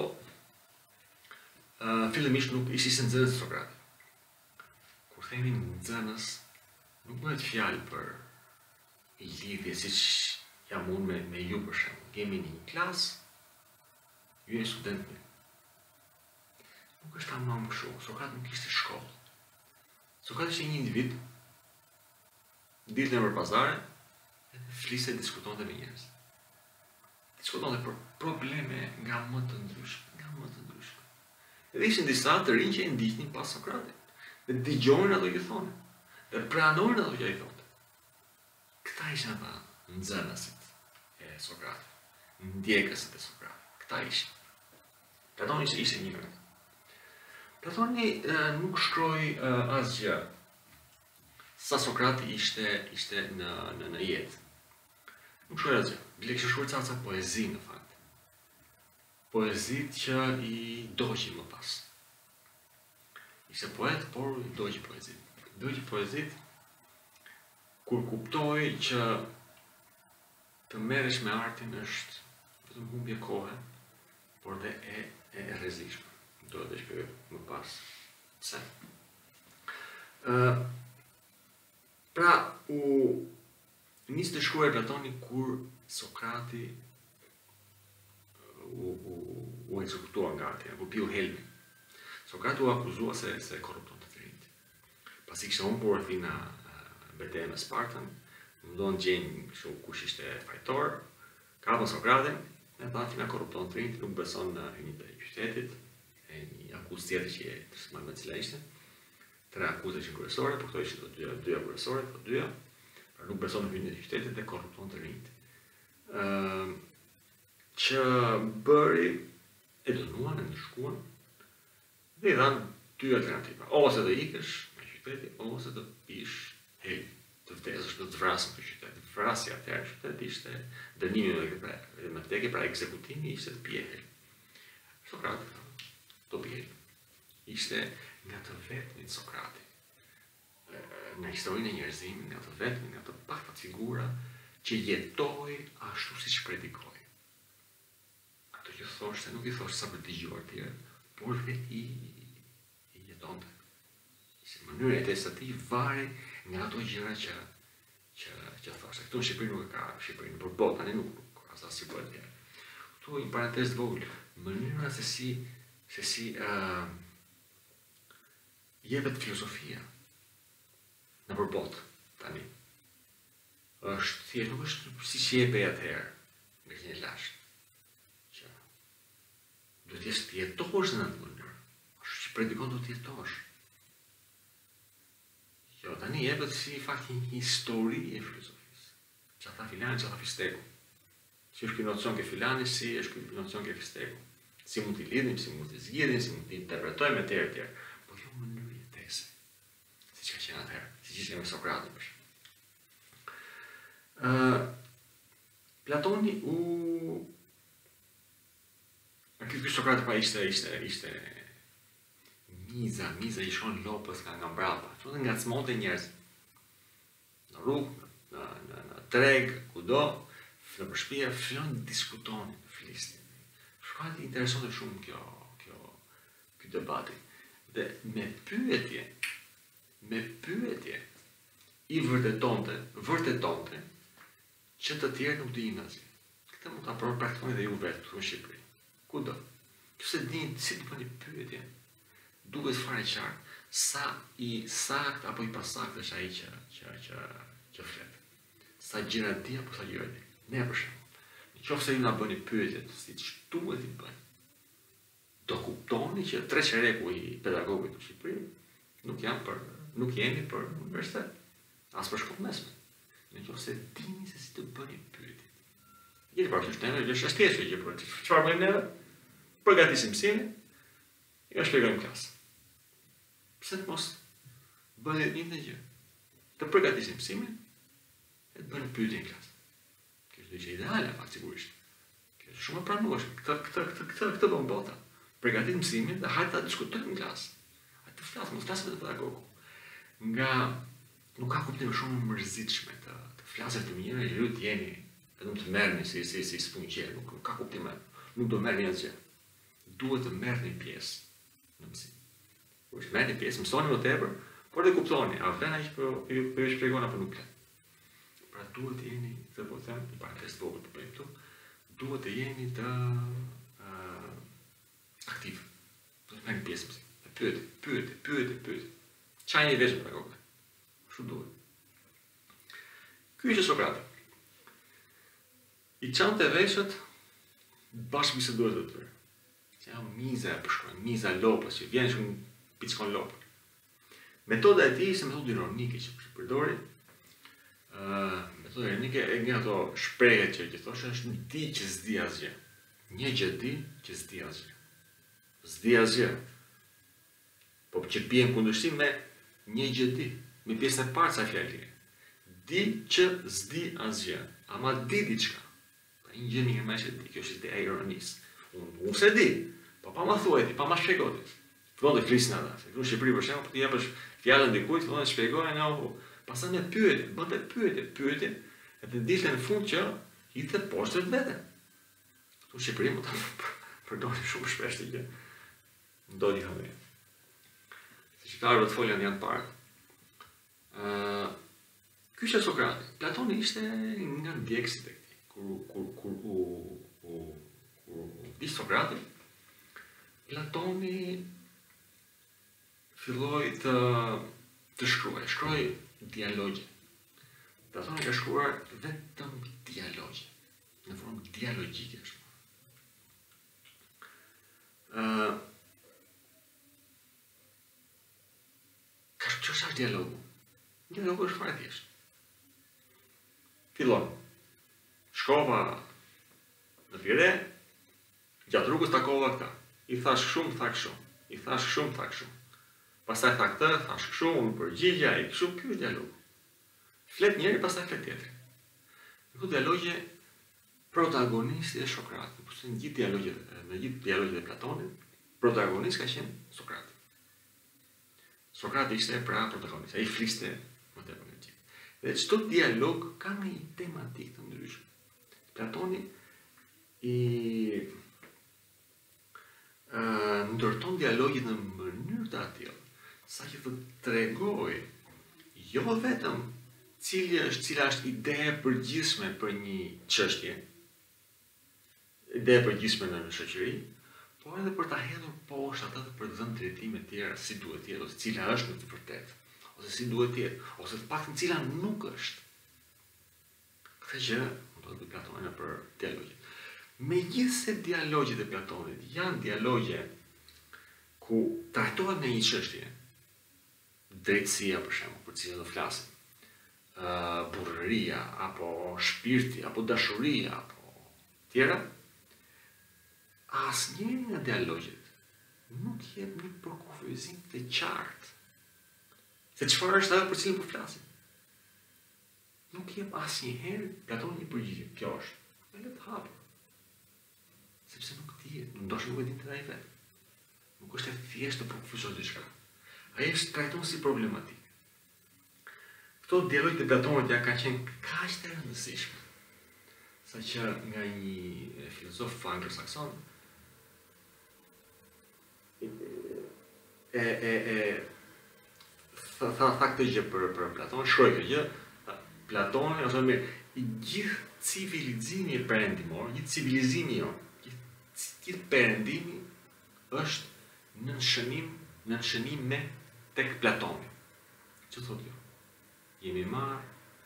Speaker 1: uh, fillimisht nuk ishte si nxënës Sokrati. Kur themi nxënës, nuk bëhet fjalë për lidhje siç jam unë me, me ju për shembull. Kemi një klasë, ju jeni studentë. Nuk është tamam kështu. Sokrati nuk ishte shkollë. Sokrati ishte një individ, dilte nëpër pazare, fliste, diskutonte me njerëz. Diskutonte për probleme nga më të ndryshme, nga më të ndryshme. Edhe ishin disa të rinj që e ndiqnin pas Sokratit, dhe dëgjonin ato që thonë, dhe pranonin ato që ai thonë. Këta ishin ata nxënësit e Sokratit, ndjekësit e Sokratit. Këta ishin. Platoni ishte, ishte një nga ata. Platoni uh, nuk shkroi uh, asgjë sa Sokrati ishte ishte në në, në jetë. Nuk shkroi asgjë. Bile kishte shkruar ca poezi në fakt. Poezit që i doqi më pas. Ishte poet, por i doqi poezit. Doqi poezit kur kuptoi që të merresh me artin është vetëm humbje kohe, por dhe e e rrezikshme. Do të shpjegoj më pas pse. Uh, pra u nis të shkruaj Platoni kur Sokrati u u, u ekzekutua nga arti, u piu helmi. Sokrati u akuzua se se korrupton të rinjt. Pasi kishte humbur Athina betejën me Spartën, mundon gjejnë kështu kush ishte fajtor, kapën Sokratin, e bati nga korrupton të rinjt, nuk beson në hyjnit e qytetit, e një akuzë tjetër që e të shmarrë me cila ishte, tre akuze që kryesore, por këto ishin të dyja, dyja kryesore, të dyja, pra nuk beson në hyjnit e qytetit dhe korrupton të rinjt. Uh, që bëri e dënuan, e ndëshkuan, dhe i dhanë dy alternativa, ose të ikësh nga qyteti, ose të pish helm, të vdesësh, të të vrasën të qytetit. Vrasja atëherë në qytet ishte dënimi me vdekje, pra ekzekutimi ishte të pije helm. Sokrati do pije helm. Ishte nga të vetmit Sokrati. Në historinë e njerëzimit, nga të vetmit, nga të pakta figura që jetoi ashtu siç predikoi. Ato që thoshte, nuk i thoshte sa për të dëgjuar tjerë, por vetë i, i jetonte. Ishte mënyra e jetesës së tij vari nga ato gjëra që që që thoshte. Këtu në Shqipëri nuk e ka, Shqipërinë për botë tani nuk nuk as as si bëhet tjerë. Këtu një parantezë të vogël, mënyra se si se si uh, jepet filozofia në përbot tani. Është thjesht nuk është si që jepej atëherë nga një lashtë. Që duhet të të jetosh në atë mënyrë. Është që predikon duhet të jetosh. Jo, tani jepet si fakt një histori e filozofisë. Që ata filani, që ata fisteku. Si është ky nocion ke filani, si është ky nocion ke fisteku. Si mund t'i lidhim, si mund t'i zgjidhim, si mund t'i interpretojmë etj etj. Po jo në mënyrë jetese. Siç ka qenë atëherë, siç ishte me Sokratin për shemb. Ë Platoni u A ky Sokrati pa ishte ishte ishte miza, miza i shon lopës nga nga mbrapa. Çfarë ngacmonte njerëz. Në rrugë, në në në treg, kudo, në përshpia, fillon të diskutonin, flisnin. Shkallë interesonte shumë kjo, kjo, ky debati. Dhe me pyetje, me pyetje, i vërtetonte, vërtetonte, që të tjerë nuk dinë asgjë. Këtë mund ta praktikoni dhe ju vetë këtu në Shqipëri. Kudo. Nëse dini si të bëni pyetje, duket fare qartë sa i sakt apo i pasakt është ai që që që që flet. Sa gjëra di apo sa gjëra di. Ne për shembull, nëse ju na bëni pyetje siç duhet i bëni, do kuptoni që tre çereku i pedagogut në Shqipëri nuk janë për nuk jeni për universitet, as për shkollë mesme. Nëse dini se si të bëni pyetje. Jeni parasysh ne, është thjesht gjë për çfarë bëjmë ne? Përgatisim mësimin, ja shpjegojmë klasë. Pse të mos bëni një të gjë? Të përgatisim mësimin, e të bëni pyetje në klasë. Kjo është gjë ideale, pak sigurisht. Kjo është shumë e pranueshme. Këtë këtë këtë këtë këtë bën bota. Përgatisim mësimin dhe hajde ta diskutojmë në klasë. Hajde të flasim, të flasim me pedagogu. Nga nuk ka kuptim shumë mërzitshme të të flasësh të mirë, ju të jeni vetëm të merrni si si si sfungjë, nuk ka kuptim. Nuk do merrni asgjë. Duhet të merrni pjesë në mësim. Kur të merrni pjesë, mësoni më tepër, por të kuptoni, a vlen ai që ju po ju shpjegon apo nuk vlen. Pra duhet të jeni, të po them, i partes vogël të bëjmë këtu, duhet të jeni të uh, aktiv. Duhet të merrni pjesë në mësim. Pyet, pyet, pyet, pyet. Çfarë jeni vetë pedagog? Kështu duhet. Ky ishte Sokrati. I çante veshët bashkë bisedues të tyre. Ja, miza e përshkruan, miza lopës, që vjen shumë pickon lopën. Metoda e tij ishte metodë ironike që përdori. Ë, uh, metoda ironike e nga ato shprehje që i thoshte është di që s'di asgjë. Një gjë di që s'di asgjë. S'di asgjë. Po që bien kundërshtim me një gjë di, me pjesën e parë sa fjalë. Di që s'di asgjë, ama di diçka. Pa një gjë një më që di, kjo është ide e ironisë. Unë un se di, po pa ma thuajti, pa ma shpjegoti. Fillon të flisnin ata. Se këtu në Shqipëri për shembull, ti japësh fjalën dikujt, fillon të shpjegojnë apo pastaj me pyetje, bënte pyetje, pyetje, edhe dilte në fund që i the poshtë vetë. Këtu në Shqipëri mund ta përdorni shumë shpesh të gjë. Ndodhi hënë. Si shqiptarët të folën janë parë. Ë, ky është Sokrati. Platoni ishte nga ndjekësit e tij. Kur kur kur u u Di Sokrati, Platoni filloi të të shkruaj, shkruaj dialogje. Platoni ka shkruar vetëm dialogje, në formë dialogjike është. Ë Ka çfarë është dialogu? Dialogu është fare thjesht. Fillon. Shkova në Fire, gjatë rrugës takova këta. I thash shumë, thak shumë. I thash shumë, thak shumë. Pastaj tha këtë, thash kështu, unë përgjigja, i kështu, ky është dialogu. Flet njëri, pastaj flet tjetri. Në këtë dialogje, protagonisti është Sokrati. Por në gjithë dialogjet, në gjithë dialogjet e Platonit, protagonist ka qenë Sokrati. Sokrati ishte pra protagonist, ai fliste më tepër nga gjithë. Dhe çdo dialog ka një tematikë të ndryshme. Platoni i uh, ndërton dialogin në mënyrë të tillë sa që të tregoj jo vetëm cili është, cila është ide e përgjithshme për një çështje, ide e përgjithshme në shoqëri, por edhe për ta hedhur poshtë atë dhe për të dhënë trajtime të tjera si duhet të jetë, ose cila është në të vërtetë, ose si duhet të jetë, ose të paktën cila nuk është. Këtë gjë do të Platoni për dialogje. Megjithëse dialogjet e Platonit janë dialogje ku trajtohet në një çështje, drejtësia për shembull, për cilën do flasim, uh, burrëria apo shpirti apo dashuria apo tjera, asnjëri nga dialogjet nuk jep një përkufizim të qartë se çfarë është ajo për cilën po flasim. Nuk jep asnjëherë Platoni një përgjigje. Kjo është e le të hapur. Sepse nuk dihet, ndoshta nuk e din ai vetë. Nuk është e thjeshtë të përkufizoj diçka. Ai është trajton si problematik. Këto dialogjet e Platonit ja ka qenë kaq të rëndësishme, saqë nga një filozof anglo-sakson e e e tha tha këtë gjë për për Platon, shkroi këtë gjë, Platoni ose më i gjithë civilizimi perëndimor, gjithë civilizimi jon, gjithë gjithë perëndimi është në nshënim, në nshënim me tek Platoni. Ço thotë kjo? Jemi marrë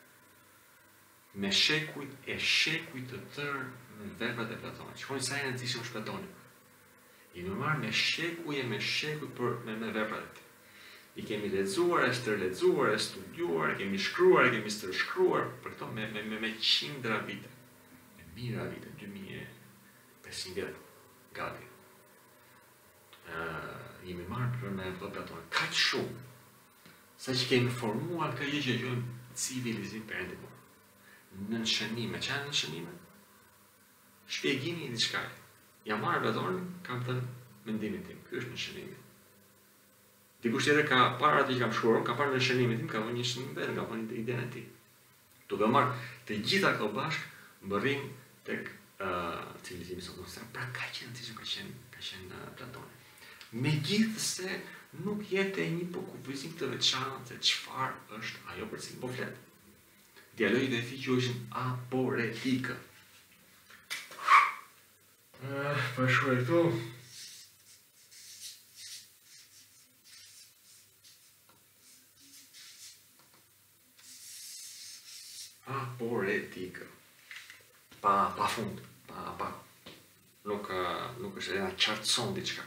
Speaker 1: me shekujt e shekujt të tërë në veprat e Platonit. Shikoni sa e rëndësishëm është Platoni. Jemi marrë me shekuj e me shekuj për me, me veprat e tij. I kemi lexuar, e stërlexuar, e studiuar, e kemi shkruar, e kemi stërshkruar për këto me me me, me qindra vite. Me mijëra vite, dy mijë e pesëqind vjet gati. Ë, uh, jemi marrë për me këto Platonin. Kaq shumë sa që kemi formuar këtë gjë që quajmë civilizim perëndimor. Në nshënime, çfarë në nshënime? Shpjegimi i diçka. Ja marr Platonin, kam thënë mendimin tim. Ky është nshënimi. Dikush tjetër ka parë atë që kam shkruar, ka parë në nshënimin tim, ka vënë një shënim vetë, ka vënë idenë e tij. Duke marrë të gjitha këto bashkë, mbërrim tek uh, civilizimi sotëm. Pra ka qenë ti ka qenë ka qenë uh, Platoni. Megjithëse nuk jete një përkufizim të veçantë se çfarë është ajo për cilën po flet. Dialogjet e tij quhen aporetika. Uh, pa shkruaj këtu. Aporetika. Pa, pa fund, pa, pa. Nuk, nuk është e nga qartëson diçka.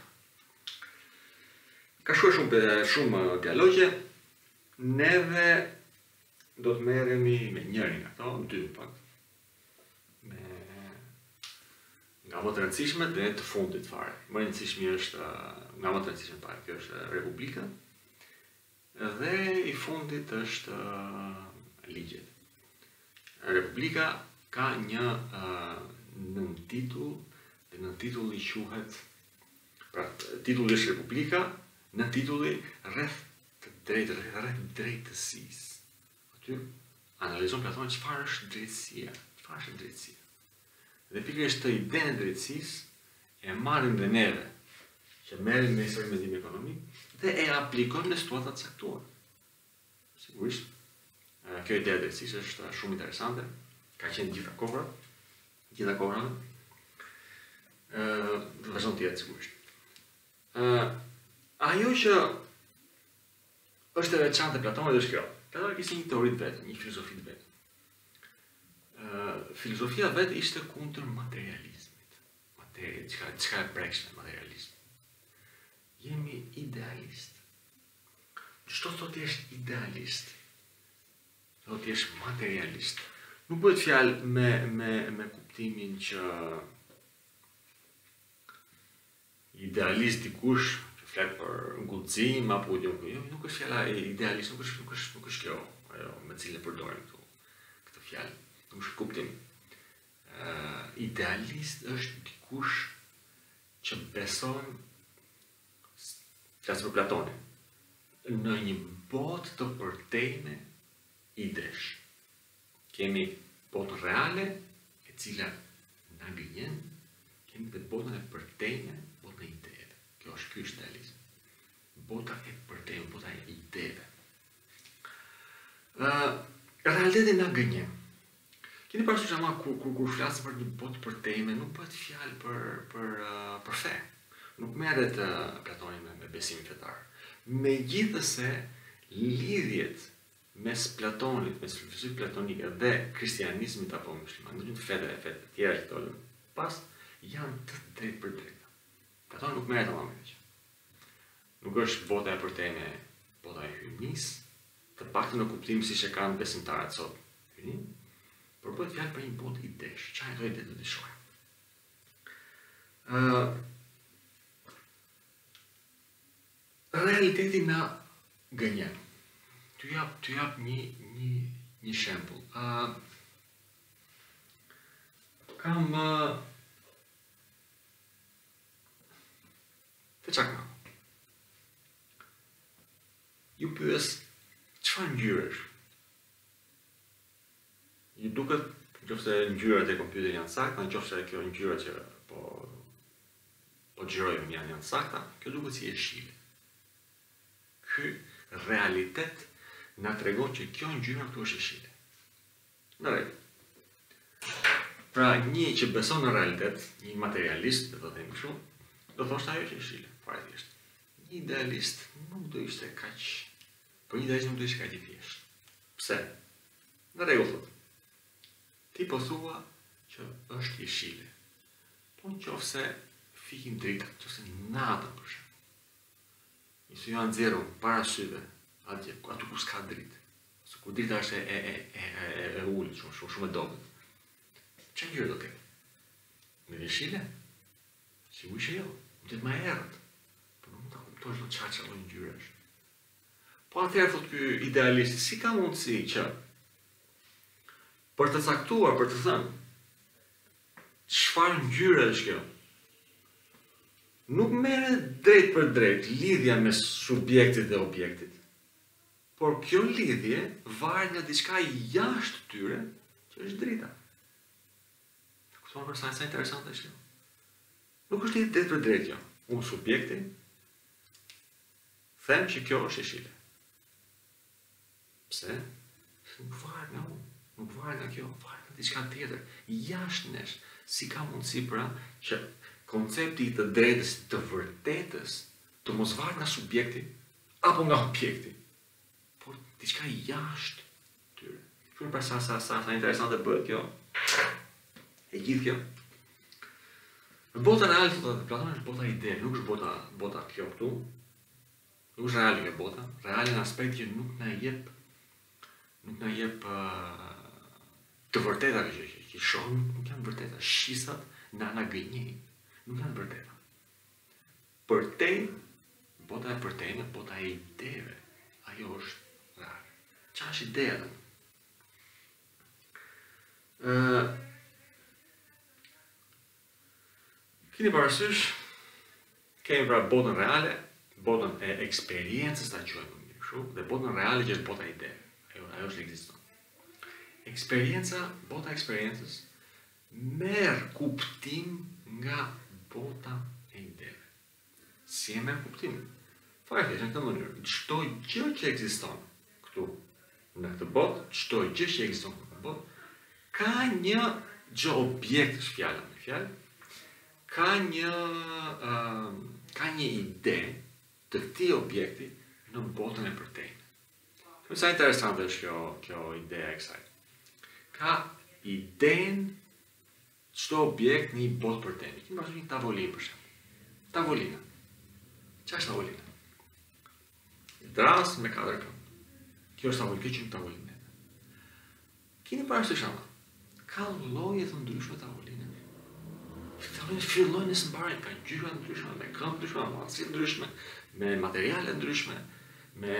Speaker 1: Ka shkuar shumë, shumë dialogje, neve do të merremi me njërin nga ato, dy pak. Me nga më të rëndësishme dhe të fundit fare. Më rëndësishme është, nga më të rëndësishme fare, kjo është Republika, dhe i fundit është ligjet. Republika ka një uh, nën titull, dhe nën titulli quhet, pra titulli është Republika, në titulli rreth të drejtë, rreth drejtësisë. Aty analizon Platoni çfarë është drejtësia, çfarë është drejtësia. Dhe pikërisht të idenë e drejtësisë e marrim dhe neve, që merrem me historinë mendim ekonomik dhe e aplikojmë në situata të caktuara. Sigurisht, kjo ide e drejtësisë është shumë interesante, ka qenë gjitha kohrat, gjitha kohrat, ë vazhdon të jetë sigurisht. Ë ajo që është e veçantë e Platonit është kjo. Platoni kishte një teori të vetë, një filozofi të vetë. Ë filozofia vetë ishte kundër materializmit. Materia, çka çka e prekshme materializmi. Jemi idealist. Çdo thotë ti je idealist. Do të jesh materialist. Nuk bëhet fjalë me me me kuptimin që idealist dikush që flet për guxim apo jo, nuk është fjala e idealist, nuk është nuk është nuk është kjo, ajo me cilën e përdorim këtu. Këtë fjalë, nuk është kuptim. Uh, idealist është dikush që beson, flas për Platonin, në një botë të përtejme idesh. Kemi botën reale, e cila na gënjen, kemi dhe botën e përtejme, botën e ideve. Kjo është ky është idealizmi. Bota e përtejme, bota e ideve. Uh, realiteti na gënjen. Keni parasysh ama kur kur kur flasim për një botë përtejme, nuk bëhet fjalë për për uh, për fe. Nuk merret uh, Platoni me, me besimin fetar. Megjithëse lidhjet mes Platonit, mes filozofisë platonike dhe kristianizmit apo muslimanizmit, ndonjë fetë e fetë të tjera që dolën pas, janë të drejtë për drejtë. Platoni nuk merret ama me këtë. Nuk është bota e përtejme, bota e hyjnisë, të paktën në kuptim siç e kanë besimtarët sot. Hyjni, por bëhet fjalë për një botë idesh, çfarë do të dëshojmë. Ë, uh, realiteti na gënjen. T'ju jap, t'ju jap një, një, një shembull. Uh, kam uh, të çakma. Ju pyes çfarë ngjyresh? Ju duket nëse ngjyrat e kompjuterit janë sakta, nëse kjo ngjyra që po po xhirojmë janë janë sakta, kjo duket si jeshile. Ky realitet na tregon që kjo ngjyra këtu është jeshile. Në rregull. Pra një që beson në realitet, një materialist, do të themi kështu, do thoshte ajo është jeshile, fare thjesht. Një idealist nuk do ishte kaq, po një idealist nuk do ishte kaq i thjeshtë. Pse? Në rregull thotë. Ti po thua që është jeshile. Po nëse fikin drita, nëse natën për shembull. Nëse ju janë nxjerrur para syve, atje, aty ku s'ka dritë. Ose ku drita është e e e e e ulët, shumë shumë shumë e dobët. Çfarë ngjyrë do ketë? Në jeshile? Sigurisht jo, do të më errët. Po nuk mund ta kuptosh dot çfarë çfarë ngjyrë është. Po atëherë thotë ky idealist, si ka mundësi që për të caktuar, për të thënë çfarë ngjyre është kjo? Nuk merret drejt për drejt lidhja mes subjektit dhe objektit, por kjo lidhje varet nga diçka jashtë tyre, që është drita. Kupton për sa është interesante është kjo? Nuk është lidhje drejt për drejt kjo. Unë subjekti them që kjo është jeshile. Pse? Nuk varet nga unë. Nuk varet nga kjo, varet nga diçka tjetër, jashtë nesh. Si ka mundësi pra që koncepti i të drejtës, të vërtetës, të mos varet nga subjekti apo nga objekti, por diçka jashtë tyre. Shumë pra sa sa sa sa interesante bëhet kjo. E gjithë kjo. Në botën reale thotë Platoni është bota ide, nuk është bota bota kjo këtu. Nuk është reale kjo bota, reale në aspekt që nuk na jep nuk na jep uh, të vërteta që që shohim, nuk janë vërteta. Shisat na na gënjejnë, nuk janë vërteta. Për te, bota e përtejme, bota e ideve, ajo është reale. Qa është ideja dhe? Uh, Kini parasysh, kemi pra botën reale, botën e eksperiencës ta quajmë më kështu, dhe botën reale që është bota e ideve. Ajo, ajo është ekziston. Eksperienca, bota e eksperiencës, merr kuptim nga bota e ideve. Si e merr kuptim? Fare thjesht në këtë mënyrë, çdo gjë që ekziston këtu në këtë botë, çdo gjë që ekziston në këtë botë, ka një gjë objekt, është fjala me fjalë, ka një uh, ka një ide të këtij objekti në botën e përtejme. Sa interesante është kjo, kjo ideja e kësaj. Ka idenë çdo objekt në një botë përtejme. Kemi pasur një tavolinë për shembull. Tavolina. Çfarë është tavolina? Dras me katër këmbë. Kjo është tavolinë, kjo është tavolinë. Keni parasysh ama? Ka lloje të ndryshme tavoline. Tavolinë fillojnë në mbarën, ka ngjyra të ndryshme, me këmbë të ndryshme, me aci të ndryshme, me materiale të ndryshme, me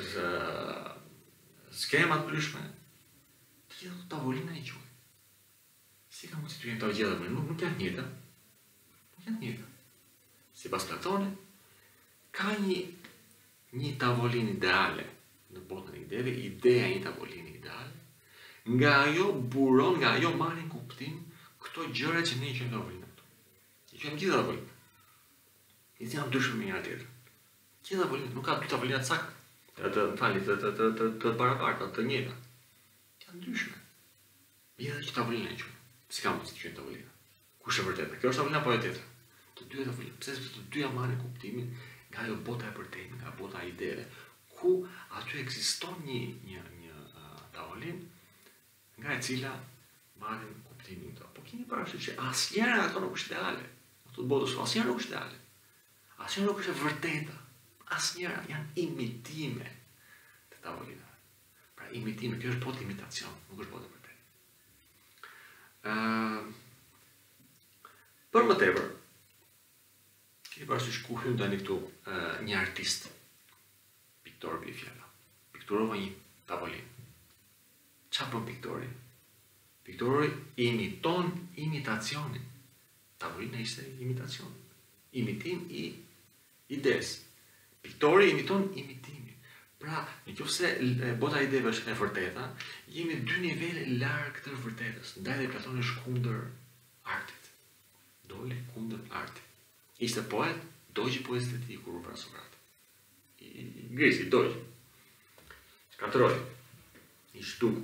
Speaker 1: skema të ndryshme. Gjithë tavolina i quaj. Si ka mundësi të jenë të gjitha, nuk, nuk janë njëta. Nuk janë njëta. Sipas Platonit, ka një, një tavolinë ideale në botën e ideve, ideja e një tavolinë ideale, nga ajo buron, nga ajo marrin kuptim këto gjëra që ne i quajmë tavolinë këtu. I quajmë gjithë tavolinë. I janë ndryshme me njëra tjetrën. Gjithë tavolinë, nuk ka dy tavolina të sakta. Të, të, fali, të, të, të, të, të barabarta, të njëjta. Janë ndryshme. Edhe që tavolina e quajmë. Si ka mundësi të quajmë tavolina? Kush është e vërteta? Kjo është tavolina apo e tjetra? Të dyja tavolina. Pse sepse të dyja marrin kuptimin nga ajo bota e përtejme, nga bota e ideve, ku aty ekziston një një një uh, tavolinë nga e cila marrin kuptimin këto. Po keni parasysh që asnjëra ato nuk është ideale. Ato botës asnjëra nuk është ideale. Asnjëra nuk është e vërteta. Asnjëra janë imitime të tavolinave. Pra imitime, kjo është botë imitacion, nuk është botë e vërtetë. Uh, për më tepër, keni parasysh ku hyn tani këtu uh, një artist, piktor për fjala. Pikturova një tavolinë. Qa bën piktori? Piktori imiton imitacionin. Tavolina ishte imitacion. Imitim i ides. Piktori imiton imitimin. Pra, në qoftë se bota e ideve është e vërteta, jemi dy nivele larg të vërtetës. Ndaj dhe Platoni është kundër artit. Doli kundër artit. Ishte poet, dogji poezit e tij kur u vra Sokrati. I grisi, dogji. Shkatroi. I shtu.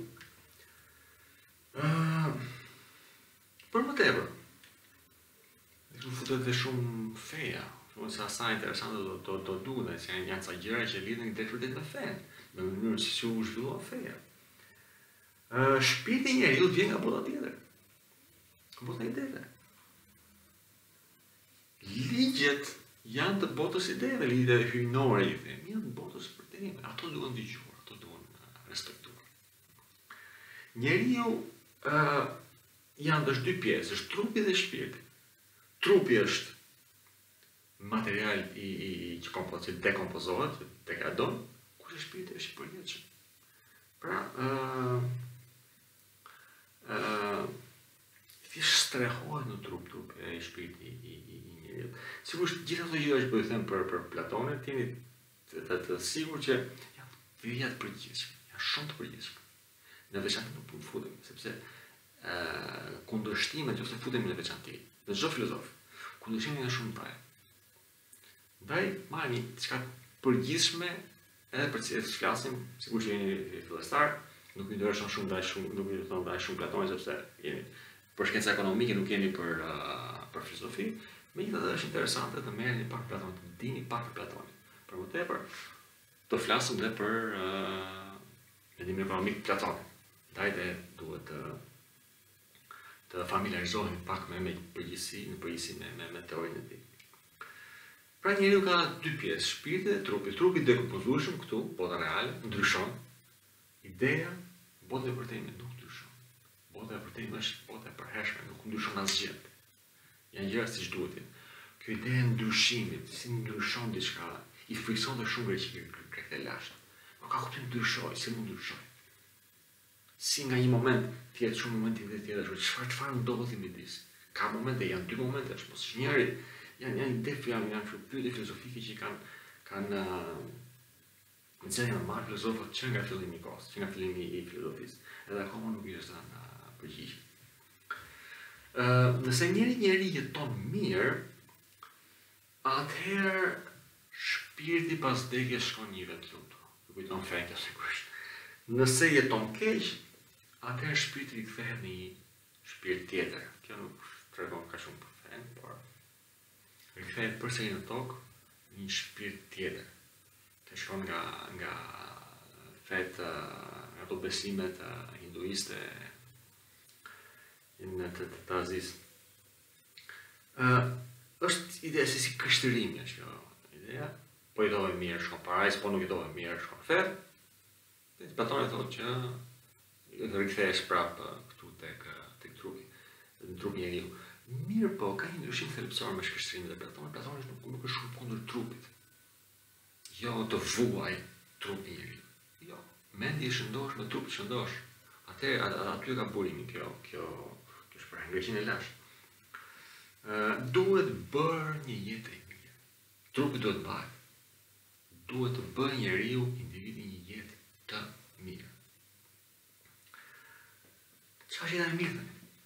Speaker 1: Uh, për më tepër, Shumë futet dhe shumë feja, shumë se asaj interesante do, do, do duhet, se janë, janë ca gjëra që lidhen drejt vërtet me fen, me mënyrën se si u zhvillua feja. Uh, shpirti i njeriu vjen nga bota tjetër. Bota e ideve. Ligjet janë të botës ideve, ligjet hyjnore i them, janë të botës përdeme. Ato duhen dëgjuar, ato duhen respektuar. Njeriu uh, janë të dy pjesë, është trupi dhe shpirti. Trupi është material i, i, i që kompozohet, dekompozohet, degradon, kurse shpirti është i përjetshëm. Pra, uh, uh, thjesht strehohet në trup, trup e shpirti i, i, i njeriu. Sigurisht, gjithë ato gjëra që po i them për, për Platonin, jeni të, të, të sigur që janë vija të përgjithshme, janë shumë të përgjithshme. Në veçantë nuk mund futemi, sepse uh, kundërshtimet ose futemi në veçantë. Dhe çdo filozof, kundërshtimi janë shumë praje. Ndaj, marrni diçka përgjithshme edhe për cilët flasim, sigurisht që jeni fillestar, nuk ju ndërshon shumë ndaj shumë, nuk ju thon ndaj shumë Platonin sepse jeni për shkenca ekonomike, nuk jeni për uh, për filozofi, megjithatë është interesante të merrni pak Platonin, të dini pak për Platonin. Për më tepër, të flasim edhe për uh, mendimin ekonomik Platonin. Ndaj dhe duhet të uh, të familiarizohemi pak me me përgjithësi, në përgjithësi me me, me teorinë e tij. Pra njeriu ka dy pjesë, shpirti dhe trupi. Trupi dekompozueshëm këtu, bota reale, ndryshon. Ideja, bota e vërtetë nuk ndryshon. Bota e vërtetë është bota e përhershme, nuk ndryshon asgjë. Janë gjëra siç duhet. Kjo ide e ndryshimit, si ndryshon diçka, i frikson të shumë greqë të lashtë. Nuk ka kuptim ndryshoj, si mund ndryshoj. Si nga një moment tjetë shumë momenti dhe tjetër, çfarë çfarë ndodhi midis. Ka momente, janë dy momente, është mos njëri, janë janë ide janë janë pyetje filozofike që kanë kanë në çfarë janë marrë filozofët që nga fillimi i kohës, që nga fillimi i filozofisë, edhe akoma nuk i është dhënë përgjigje. Ë, nëse njëri njeri jeton mirë, atëherë shpirti pas vdekjes shkon një vend lutur. Ju kujton fjalë sigurisht. Nëse jeton keq, atëherë shpirti i kthehet në një shpirt tjetër. Kjo nuk tregon ka shumë për fen, por rikthehet përsëri në tokë një shpirt tjetër. Të shkon nga nga fet nga ato besimet hinduiste në të të Azisë. Uh, është ideja se si kështërimi është kjo ideja. Po i dove mirë shkon parajs, po nuk i dove mirë shkon fet. Platoni thotë që të rikthehesh prapë këtu tek tek trupi, në trupin e njeriu. Mirë po, ka një ndryshim thelbësor me shkështrimin e Platonit. Platoni nuk, nuk është shumë kundër trupit. Jo të vuaj trupin e njeriu. Jo, mendi i shëndosh me trup të shëndosh. Atëherë aty ka burimin kjo, kjo, kjo shprehje, ngreqin e lashtë. Uh, duhet bërë një jetë e mirë. Trupi duhet mbahet. Duhet të bëjë njeriu individi një jetë të mirë. Çfarë është jeta e mirë?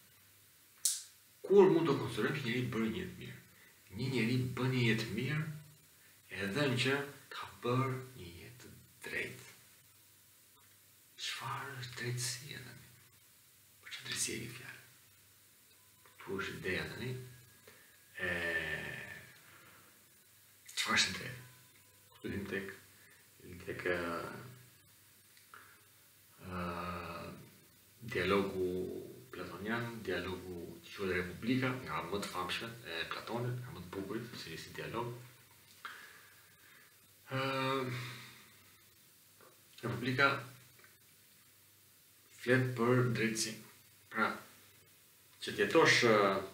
Speaker 1: Kur mund të konsiderojmë që njeri bërë një jetë mirë? Një njeri bën një jetë mirë edhe në që ka bërë një jetë drejtë. Çfarë është drejtësia tani? Për çfarë drejtësia e fjalë? Këtu është ideja tani. E çfarë është drejtë? Këtu dim tek tek Uh, dialogu platonian, dialogu që quhet Republika, nga më të famshme e Platonit, nga më të bukurit si, si dialog. Uh, Republika flet për drejtësinë. Pra, që të jetosh uh,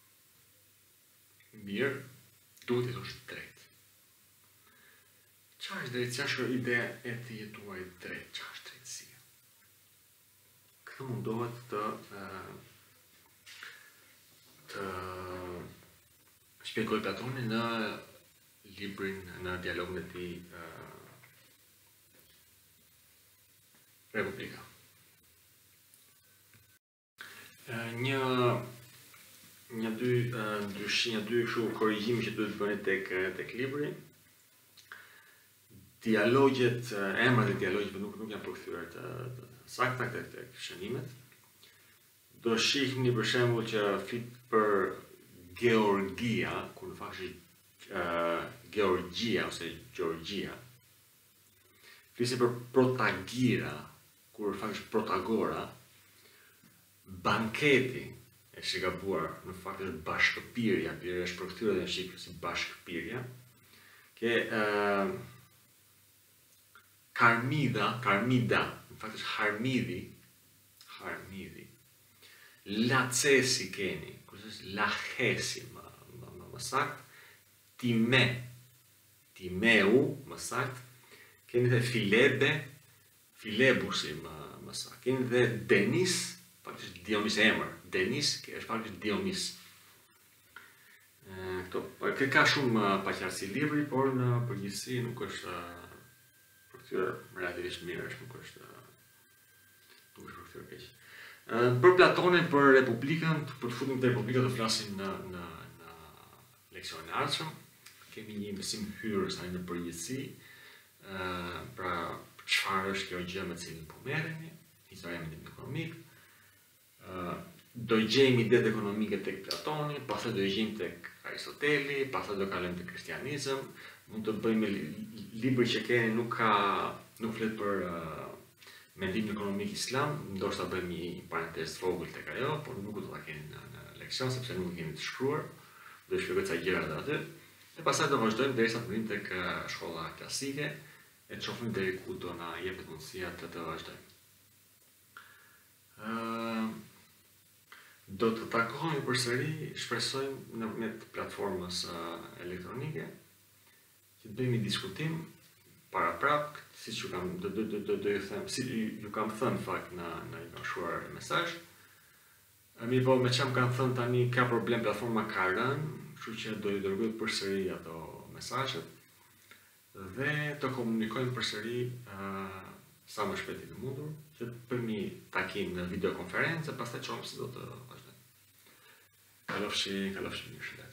Speaker 1: mirë, duhet të jetosh drejt. Çfarë është drejtësia? Është ideja e të jetuarit drejt. Çfarë është drejtësia? Këtë mundohet të të shpjegoj Platoni në librin, në dialogun e tij Republika. Një një dy ndryshim, një dy kështu korrigjime që duhet bëni tek tek libri. Dialogjet, emrat e dialogjeve nuk nuk janë përkthyer të, të sakta tek tek shënimet. Do shihni për shembull që flit për Georgia, kur në fakt është uh, Georgia ose Georgia. Flisë për Protagira, kur në fakt është Protagora. Banketi e shikabuar, në fakt është bashkëpirja, pirja është përkthyer në shqip si bashkëpirja. Ke uh, Karmida, Karmida, në fakt është Harmidi, Harmidi. Lacesi keni, kurse është Lachesi më, më, më, më sakt. Time, Timeu më sakt. Keni dhe Filebe, Filebusi më, më sakt. Keni dhe Denis, faktisht Dionis e emër. Denis, është faktisht Dionis. E, këto, ka shumë paqartësi libri, por në përgjithësi nuk është përkthyer relativisht mirë, është nuk është nuk është përkthyer keq. Për Platonin, për Republikën, për të futur në Republikën do flasim në në në leksionin e ardhshëm. Kemi një mësim hyrës në përgjithësi, pra çfarë është kjo gjë me cilën po merremi, historia e mendimit ekonomik. Do gjejmë idetë ekonomike tek Platoni, pastaj do gjejmë tek Aristoteli, pastaj do kalojmë tek kristianizëm. Mund të bëjmë libri që keni nuk ka nuk flet për uh, mendimin ekonomik islam, ndoshta bëjmë një parantezë të vogël tek ajo, por nuk do ta keni në, në leksion sepse nuk e keni të shkruar. Do të shpjegoj ca gjëra aty. E pastaj do vazhdojmë derisa të vinim tek uh, shkolla klasike e të shohim deri ku do na jepet mundësia të të vazhdojmë. Uh, do të takohemi përsëri, shpresojmë nëpërmjet platformës uh, elektronike, që të bëjmë një diskutim paraprap, siç ju kam do do do do ju them, si ju kam thënë fakt në në një shkruar mesazh. Mirë po, me që më kanë thënë tani ka problem platforma ka rënë, kështu që do ju dërgoj përsëri ato mesazhet dhe të komunikojmë përsëri uh, sa më shpejt të mundur, që të bëjmë një takim në videokonferencë, pastaj çohim se do të vazhdojmë. Kalofshi, kalofshi mirë.